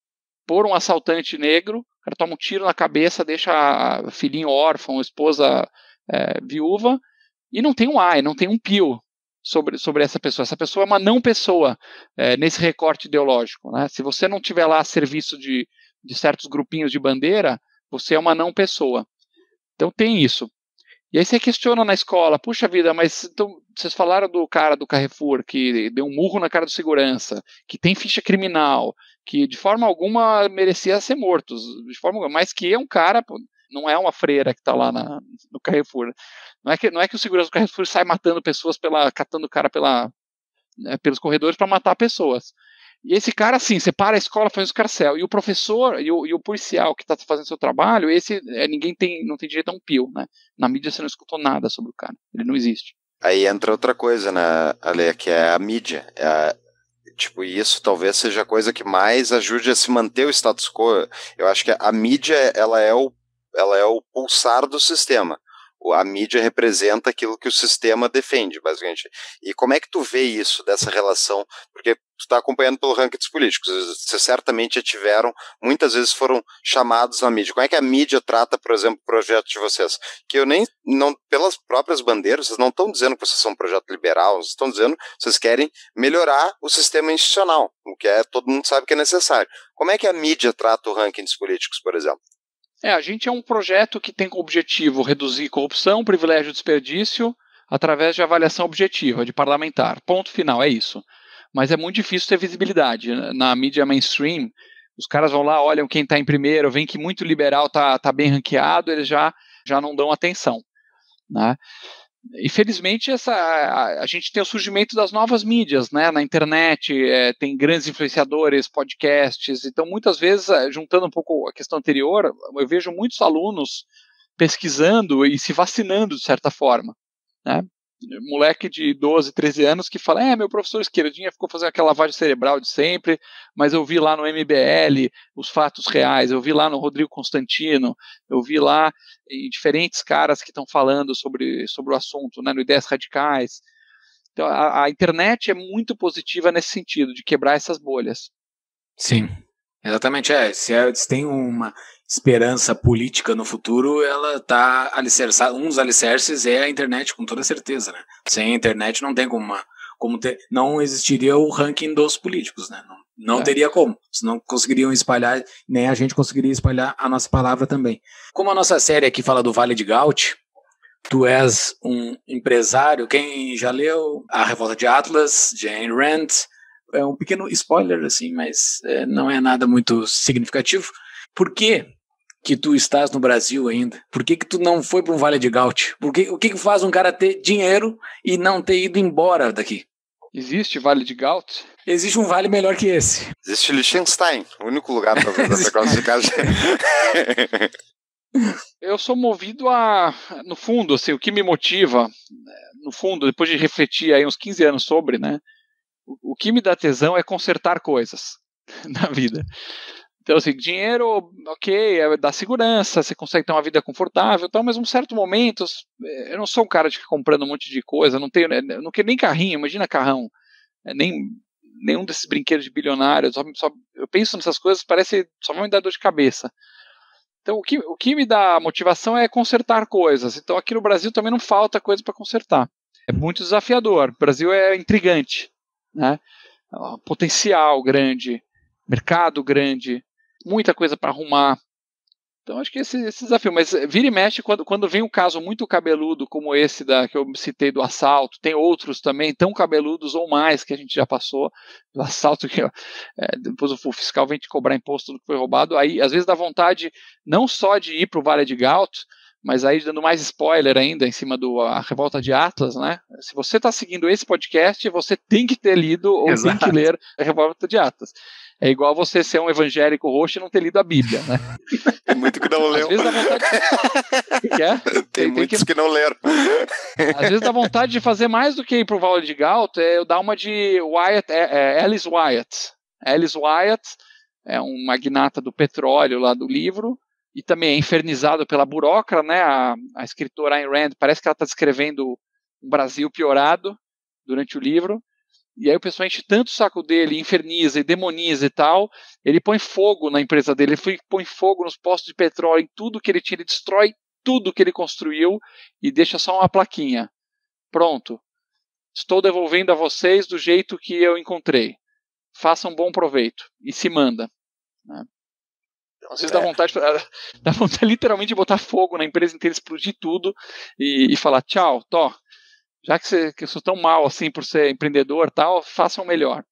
por um assaltante negro. O cara toma um tiro na cabeça, deixa a filhinho órfão, a esposa é, viúva, e não tem um ai, não tem um pio sobre, sobre essa pessoa. Essa pessoa é uma não pessoa é, nesse recorte ideológico. Né? Se você não tiver lá a serviço de, de certos grupinhos de bandeira, você é uma não pessoa. Então tem isso. E aí você questiona na escola, puxa vida, mas então, vocês falaram do cara do Carrefour que deu um murro na cara do segurança, que tem ficha criminal, que de forma alguma merecia ser morto, de forma alguma, mas que é um cara, pô, não é uma freira que está lá na, no Carrefour. Não é, que, não é que o segurança do Carrefour sai matando pessoas, pela, catando o cara pela, né, pelos corredores para matar pessoas. E esse cara, assim, você para a escola, faz o escarcéu. E o professor e o, e o policial que está fazendo seu trabalho, esse é, ninguém tem, não tem direito a um pio, né? Na mídia você não escutou nada sobre o cara. Ele não existe. Aí entra outra coisa, né, Ale, que é a mídia. É a, tipo, isso talvez seja a coisa que mais ajude a se manter o status quo. Eu acho que a mídia, ela é o, ela é o pulsar do sistema. A mídia representa aquilo que o sistema defende, basicamente. E como é que tu vê isso, dessa relação? Porque tu está acompanhando pelo ranking dos políticos, vocês certamente já tiveram, muitas vezes foram chamados na mídia. Como é que a mídia trata, por exemplo, o projeto de vocês? Que eu nem, não, pelas próprias bandeiras, vocês não estão dizendo que vocês são um projeto liberal, vocês estão dizendo que vocês querem melhorar o sistema institucional, o que é, todo mundo sabe que é necessário. Como é que a mídia trata o ranking dos políticos, por exemplo? É, a gente é um projeto que tem como objetivo reduzir corrupção, privilégio e desperdício através de avaliação objetiva, de parlamentar. Ponto final, é isso. Mas é muito difícil ter visibilidade. Na mídia mainstream, os caras vão lá, olham quem está em primeiro, veem que muito liberal está tá bem ranqueado, eles já, já não dão atenção. Né? Infelizmente, essa, a, a gente tem o surgimento das novas mídias, né? Na internet, é, tem grandes influenciadores, podcasts, então muitas vezes, juntando um pouco a questão anterior, eu vejo muitos alunos pesquisando e se vacinando de certa forma, né? Moleque de doze, treze anos que fala, é, meu professor esquerdinha ficou fazendo aquela lavagem cerebral de sempre, mas eu vi lá no M B L os fatos reais, eu vi lá no Rodrigo Constantino, eu vi lá em diferentes caras que estão falando sobre, sobre o assunto, né, no Ideias Radicais. Então a, a internet é muito positiva nesse sentido, de quebrar essas bolhas. Sim, exatamente. É, se, é, se tem uma esperança política no futuro, ela está alicerçada. Um dos alicerces é a internet, com toda certeza, né? Sem a internet não tem como, uma, como ter, não existiria o ranking dos políticos, né? Não, não é. teria como. Eles não conseguiriam espalhar, nem a gente conseguiria espalhar a nossa palavra também. Como a nossa série aqui fala do Vale de Gaut, tu és um empresário. Quem já leu A Revolta de Atlas, Jane Rand, é um pequeno spoiler, assim, mas é, não é nada muito significativo. Por que que tu estás no Brasil ainda? Por que que tu não foi para um Vale de Gaut? Por que, o que que faz um cara ter dinheiro e não ter ido embora daqui? Existe Vale de Gaut? Existe um vale melhor que esse. Existe Liechtenstein, o único lugar para fazer essa classificação. Eu sou movido a, no fundo, assim, o que me motiva, no fundo, depois de refletir aí uns quinze anos sobre, né, o, o que me dá tesão é consertar coisas na vida. Então, assim, dinheiro, ok, é, dá segurança, você consegue ter uma vida confortável, tal, mas em um certo momento, eu não sou um cara de ficar comprando um monte de coisa, não tenho, eu não quero nem carrinho, imagina carrão, nem nenhum desses brinquedos de bilionários, só, só, eu penso nessas coisas, parece, só vão me dar dor de cabeça. Então, o que, o que me dá motivação é consertar coisas. Então, aqui no Brasil também não falta coisa para consertar. É muito desafiador. O Brasil é intrigante, né? Potencial grande, mercado grande, muita coisa para arrumar. Então, acho que esse, esse desafio. Mas vira e mexe, quando, quando vem um caso muito cabeludo, como esse da, que eu citei do assalto, tem outros também tão cabeludos ou mais que a gente já passou, do assalto, que é, depois o fiscal vem te cobrar imposto do que foi roubado. Aí, às vezes, dá vontade não só de ir para o Vale de Gauto, mas aí dando mais spoiler ainda em cima da Revolta de Atlas, né? Se você está seguindo esse podcast, você tem que ter lido ou Exato. tem que ler a Revolta de Atlas. É igual você ser um evangélico roxo e não ter lido a Bíblia, né? Tem muito que não leu. Às vezes dá vontade de... que é? Tem, tem, muitos tem que... que... que não leram. Às vezes dá vontade de fazer mais do que ir pro Vale de Gauto, é eu dar uma de Wyatt, é, é Alice Wyatt. Alice Wyatt é um magnata do petróleo lá do livro, e também é infernizado pela burocrata, né? A, a escritora Ayn Rand, parece que ela está descrevendo um Brasil piorado durante o livro. E aí o pessoal enche tanto o saco dele, inferniza e demoniza e tal, ele põe fogo na empresa dele, ele põe fogo nos postos de petróleo, em tudo que ele tinha, ele destrói tudo que ele construiu e deixa só uma plaquinha. Pronto. Estou devolvendo a vocês do jeito que eu encontrei. Façam bom proveito. E se manda. Né? Então, às vezes é. dá vontade, dá vontade literalmente de botar fogo na empresa inteira, explodir tudo e, e falar tchau, tó. Já que, você, que eu sou tão mal assim por ser empreendedor e tal, façam melhor.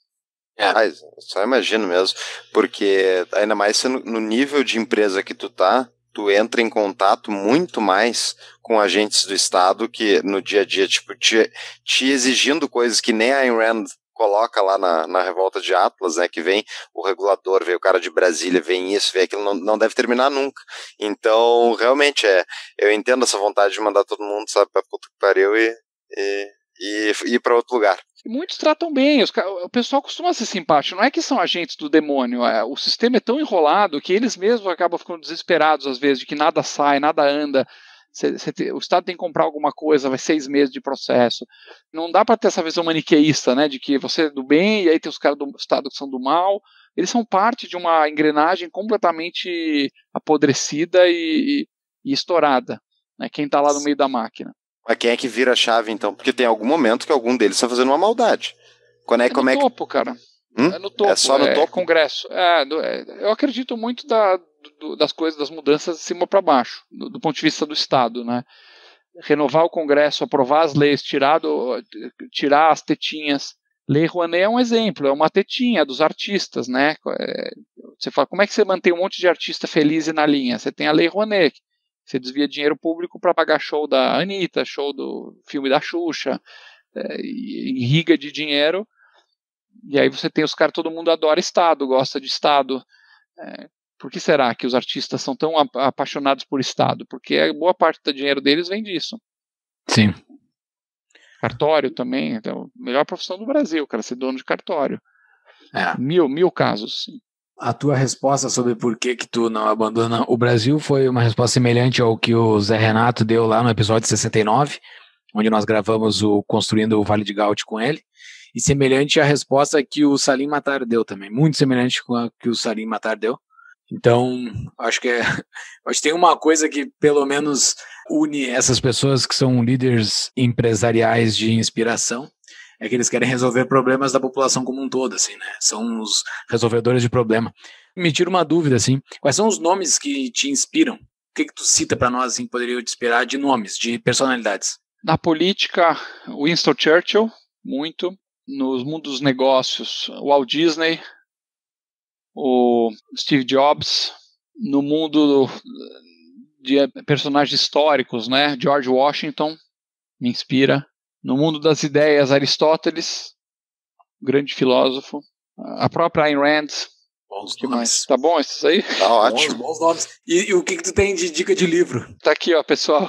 É, mas só imagino mesmo, porque ainda mais sendo no nível de empresa que tu tá, tu entra em contato muito mais com agentes do Estado que no dia a dia, tipo, te, te exigindo coisas que nem a Ayn Rand coloca lá na, na Revolta de Atlas, né, que vem o regulador, vem o cara de Brasília, vem isso, vem aquilo, não, não deve terminar nunca. Então, realmente, é, eu entendo essa vontade de mandar todo mundo, sabe, pra puta que pariu e E, e, e ir para outro lugar. Muitos tratam bem, os, o pessoal costuma ser simpático, não é que são agentes do demônio, é, o sistema é tão enrolado que eles mesmos acabam ficando desesperados às vezes, de que nada sai, nada anda, cê, cê te, o Estado tem que comprar alguma coisa, vai seis meses de processo, não dá para ter essa visão maniqueísta, né, de que você é do bem e aí tem os caras do Estado que são do mal, eles são parte de uma engrenagem completamente apodrecida e, e, e estourada, né, quem está lá no meio da máquina. Mas quem é que vira a chave, então? Porque tem algum momento que algum deles está fazendo uma maldade. Quando é, é no como topo, é que... cara. Hum? É no topo. É só no é topo? Congresso. É, do, é, eu acredito muito da, do, das coisas, das mudanças de cima para baixo, do, do ponto de vista do Estado, né? Renovar o Congresso, aprovar as leis, tirar, do, tirar as tetinhas. Lei Rouanet é um exemplo, é uma tetinha dos artistas, né? É, você fala, como é que você mantém um monte de artista feliz e na linha? Você tem a Lei Rouanet. Você desvia dinheiro público para pagar show da Anitta, show do filme da Xuxa, é, irriga de dinheiro, e aí você tem os caras, todo mundo adora Estado, gosta de Estado. É, por que será que os artistas são tão apaixonados por Estado? Porque a boa parte do dinheiro deles vem disso. Sim. Cartório também, então, melhor profissão do Brasil, cara, ser dono de cartório. É. Mil, mil casos, sim. A tua resposta sobre por que que tu não abandona o Brasil foi uma resposta semelhante ao que o Zé Renato deu lá no episódio sessenta e nove, onde nós gravamos o Construindo o Vale de Gauto com ele, e semelhante à resposta que o Salim Matar deu também, muito semelhante com a que o Salim Matar deu. Então, acho que, é, acho que tem uma coisa que pelo menos une essas pessoas que são líderes empresariais de inspiração, é que eles querem resolver problemas da população como um todo, assim, né? São os resolvedores de problema. Me tira uma dúvida, assim, quais são os nomes que te inspiram? O que que tu cita para nós, assim, que poderiam te inspirar de nomes, de personalidades? Na política, Winston Churchill, muito. Nos mundos dos negócios, o Walt Disney, o Steve Jobs. No mundo de personagens históricos, né? George Washington me inspira. No mundo das ideias, Aristóteles, grande filósofo. A própria Ayn Rand. Bons que nomes. mais? Tá bom esses aí? Tá ótimo. Bons, bons nomes. E, e o que que tu tem de dica de livro? Tá aqui, ó, pessoal.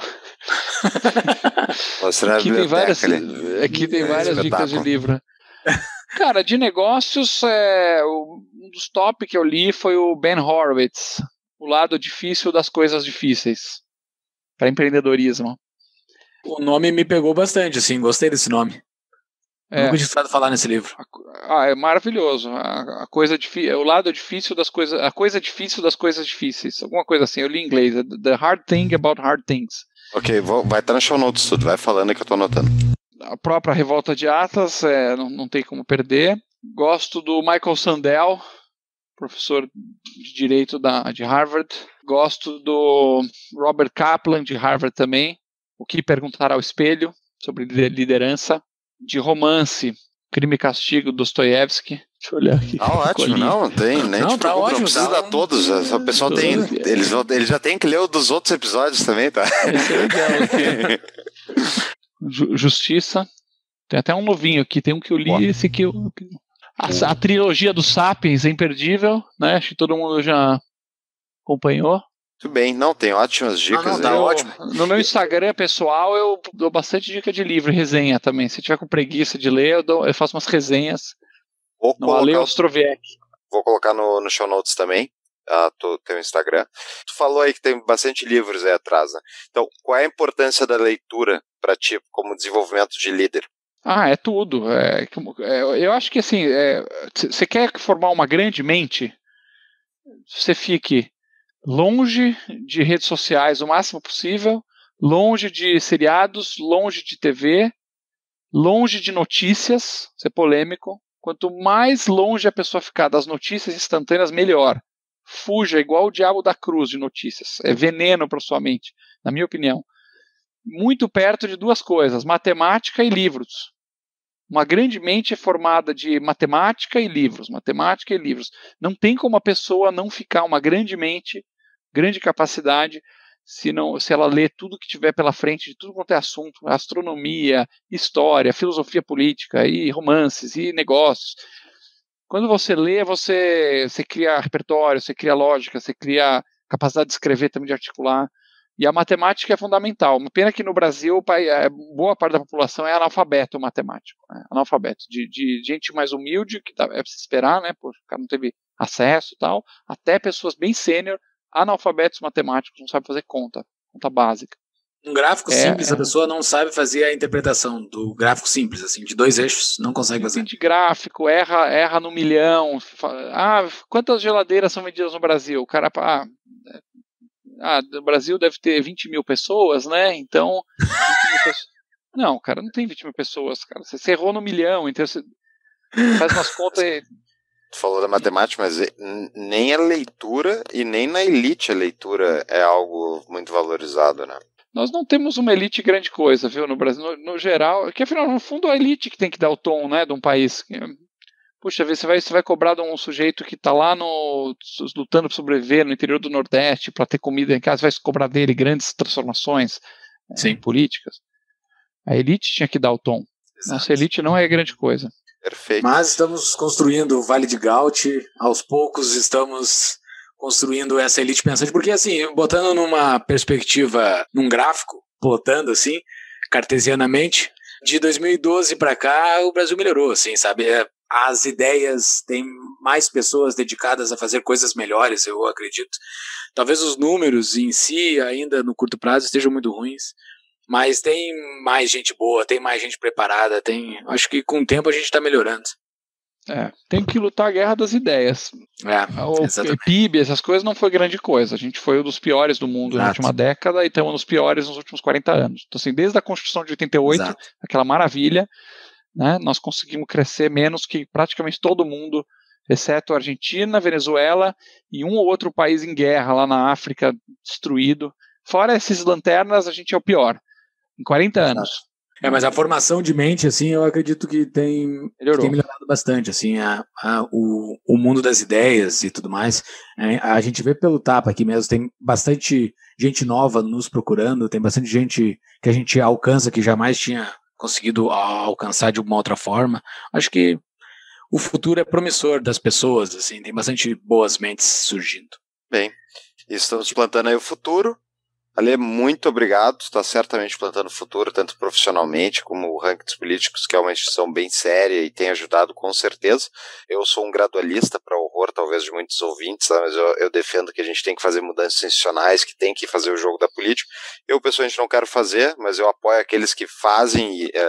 Aqui tem várias, ali. aqui tem É, várias dicas de espetáculo. livro. Cara, de negócios, é, um dos top que eu li foi o Ben Horowitz, O Lado Difícil das Coisas Difíceis, para empreendedorismo. O nome me pegou bastante, assim, gostei desse nome. É. Nunca tinha escutado falar nesse livro. Ah, é maravilhoso. A, a coisa difícil, o lado difícil das coisas, a coisa difícil das coisas difíceis. Alguma coisa assim. Eu li em inglês. The Hard Thing About Hard Things. Ok, vou, vai estar no show notes tudo. Vai falando que eu tô anotando. A própria Revolta de Atlas, é, não, não tem como perder. Gosto do Michael Sandel, professor de Direito da, de Harvard. Gosto do Robert Kaplan, de Harvard também. O que perguntar ao espelho, sobre liderança. De romance, Crime e Castigo, Dostoiévski. Deixa eu olhar aqui. Ah, ótimo, não, tem, nem não, te tá ótimo, não precisa tá dar todos, o pessoal tem, eles, eles já tem que ler o dos outros episódios também, tá? Esse é legal aqui. Justiça, tem até um novinho aqui, tem um que eu li, Boa. esse aqui eu... A, a trilogia dos Sapiens é imperdível, né, acho que todo mundo já acompanhou. Muito bem, não, tem ótimas dicas. Não, não, tá aí. ótimo. No meu Instagram pessoal eu dou bastante dica de livro, resenha também. Se tiver com preguiça de ler, eu, dou, eu faço umas resenhas. Vou no Ale Ostroviec. Vou colocar no, no show notes também, uh, tu, teu Instagram. Tu falou aí que tem bastante livros aí atrás, né? Então, qual é a importância da leitura para ti como desenvolvimento de líder? Ah, é tudo. É, é, eu acho que assim, você é, quer formar uma grande mente, você fique longe de redes sociais o máximo possível, longe de seriados, longe de T V, longe de notícias, ser polêmico. Quanto mais longe a pessoa ficar das notícias instantâneas, melhor. Fuja igual o diabo da cruz de notícias. É veneno para sua mente, na minha opinião. Muito perto de duas coisas, matemática e livros. Uma grande mente é formada de matemática e livros, matemática e livros. Não tem como a pessoa não ficar uma grande mente, grande capacidade, se, não, se ela lê tudo que tiver pela frente, de tudo quanto é assunto, astronomia, história, filosofia política, e romances, e negócios. Quando você lê, você, você cria repertório, você cria lógica, você cria capacidade de escrever, também de articular. E a matemática é fundamental. Uma pena que no Brasil boa parte da população é analfabeto matemático. Né? Analfabeto. De, de gente mais humilde, que tá, é preciso esperar, né? Porque o cara não teve acesso e tal, até pessoas bem sênior, analfabetos matemáticos, não sabem fazer conta, conta básica. Um gráfico é, simples, é... a pessoa não sabe fazer a interpretação do gráfico simples, assim, de dois eixos, não consegue fazer. De gráfico, erra, erra no milhão. Ah, quantas geladeiras são vendidas no Brasil? O cara, ah, ah, no Brasil deve ter vinte mil pessoas, né? Então, vinte mil pessoas. Não, cara, não tem vinte mil pessoas, cara. Você errou no milhão, então você faz umas contas e... Tu falou da matemática, mas nem a leitura e nem na elite a leitura é algo muito valorizado, né? Nós não temos uma elite grande coisa, viu, no Brasil, no, no geral, que afinal, no fundo, a elite que tem que dar o tom, né, de um país. Puxa, você vai, você vai cobrar de um sujeito que está lá no, lutando para sobreviver no interior do Nordeste, para ter comida em casa, vai se cobrar dele grandes transformações é, políticas. A elite tinha que dar o tom. Exato. Nossa elite não é grande coisa. Perfeito. Mas estamos construindo o Vale de Gaut, aos poucos estamos construindo essa elite pensante, porque assim, botando numa perspectiva, num gráfico, plotando assim, cartesianamente, de dois mil e doze para cá o Brasil melhorou, assim, sabe? As ideias, tem mais pessoas dedicadas a fazer coisas melhores, eu acredito. Talvez os números em si, ainda no curto prazo, estejam muito ruins, mas tem mais gente boa, tem mais gente preparada, tem... acho que com o tempo a gente está melhorando. É, tem que lutar a guerra das ideias. É, o P I B, essas coisas não foi grande coisa. A gente foi um dos piores do mundo Exato. Na última década e estamos nos piores nos últimos quarenta anos. Então, assim, desde a Constituição de oitenta e oito, Exato. Aquela maravilha, né, nós conseguimos crescer menos que praticamente todo mundo, exceto a Argentina, Venezuela e um ou outro país em guerra lá na África, destruído. Fora esses lanternas, a gente é o pior. Em quarenta anos. É, mas a formação de mente, assim, eu acredito que tem, que tem melhorado bastante, assim, a, a, o, o mundo das ideias e tudo mais. É, a gente vê pelo Tapa aqui mesmo, tem bastante gente nova nos procurando, tem bastante gente que a gente alcança que jamais tinha conseguido alcançar de uma outra forma. Acho que o futuro é promissor das pessoas, assim, tem bastante boas mentes surgindo. Bem, estamos plantando aí o futuro. Ale, muito obrigado, está certamente plantando o futuro, tanto profissionalmente como o Ranking dos Políticos, que é uma instituição bem séria e tem ajudado com certeza. Eu sou um gradualista para horror, talvez, de muitos ouvintes, tá? Mas eu, eu defendo que a gente tem que fazer mudanças institucionais, que tem que fazer o jogo da política. Eu, pessoalmente, não quero fazer, mas eu apoio aqueles que fazem, e, é,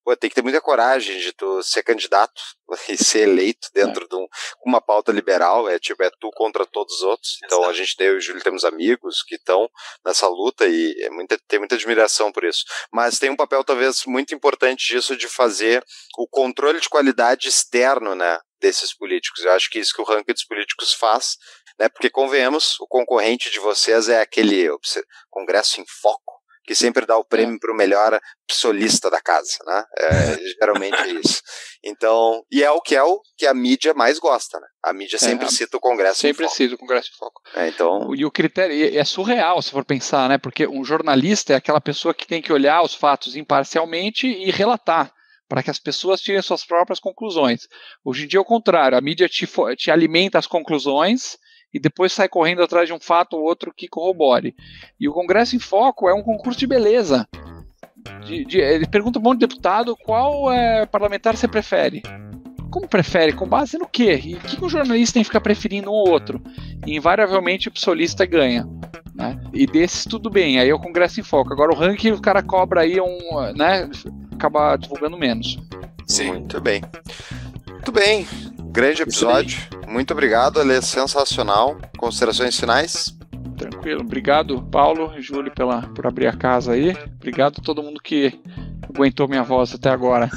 pô, tem que ter muita coragem de tu ser candidato e ser eleito dentro é. de um, uma pauta liberal, é tipo, é tu contra todos os outros. Então Exato. A gente, eu e o Júlio, temos amigos que estão nessa luta e é muita, tem muita admiração por isso. Mas tem um papel talvez muito importante disso de fazer o controle de qualidade externo, né, desses políticos. Eu acho que isso que o ranking dos políticos faz, né, porque convenhamos, o concorrente de vocês é aquele Congresso em Foco, que sempre dá o prêmio é. para o melhor solista da casa, né? É, geralmente é isso. Então, e é o que é o que a mídia mais gosta, né? A mídia sempre é, cita o Congresso sempre em Foco. Sempre cita o Congresso em Foco. É, então... E o critério é surreal, se for pensar, né? Porque um jornalista é aquela pessoa que tem que olhar os fatos imparcialmente e relatar, para que as pessoas tirem suas próprias conclusões. Hoje em dia é o contrário, a mídia te, te alimenta as conclusões e depois sai correndo atrás de um fato ou outro que corrobore. E o Congresso em Foco é um concurso de beleza. De, de, ele pergunta para um monte de deputado qual é, parlamentar você prefere. Como prefere? Com base no quê? E o que, que um jornalista tem que ficar preferindo um ou outro? E invariavelmente o psolista ganha. Né? E desses tudo bem, aí é o Congresso em Foco. Agora o ranking o cara cobra aí um, né, acaba divulgando menos. Sim. Muito bem. Muito bem. Grande episódio. Muito obrigado, ele é sensacional. Considerações finais? Tranquilo. Obrigado, Paulo e Júlio, pela, por abrir a casa aí. Obrigado a todo mundo que aguentou minha voz até agora.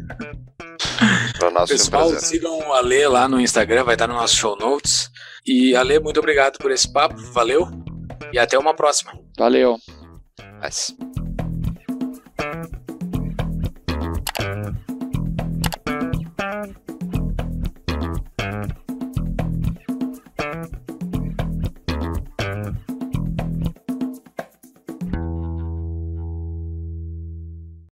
Pessoal, sigam o Ale lá no Instagram, vai estar no nosso show notes. E Ale, muito obrigado por esse papo. Valeu. E até uma próxima. Valeu. Nice.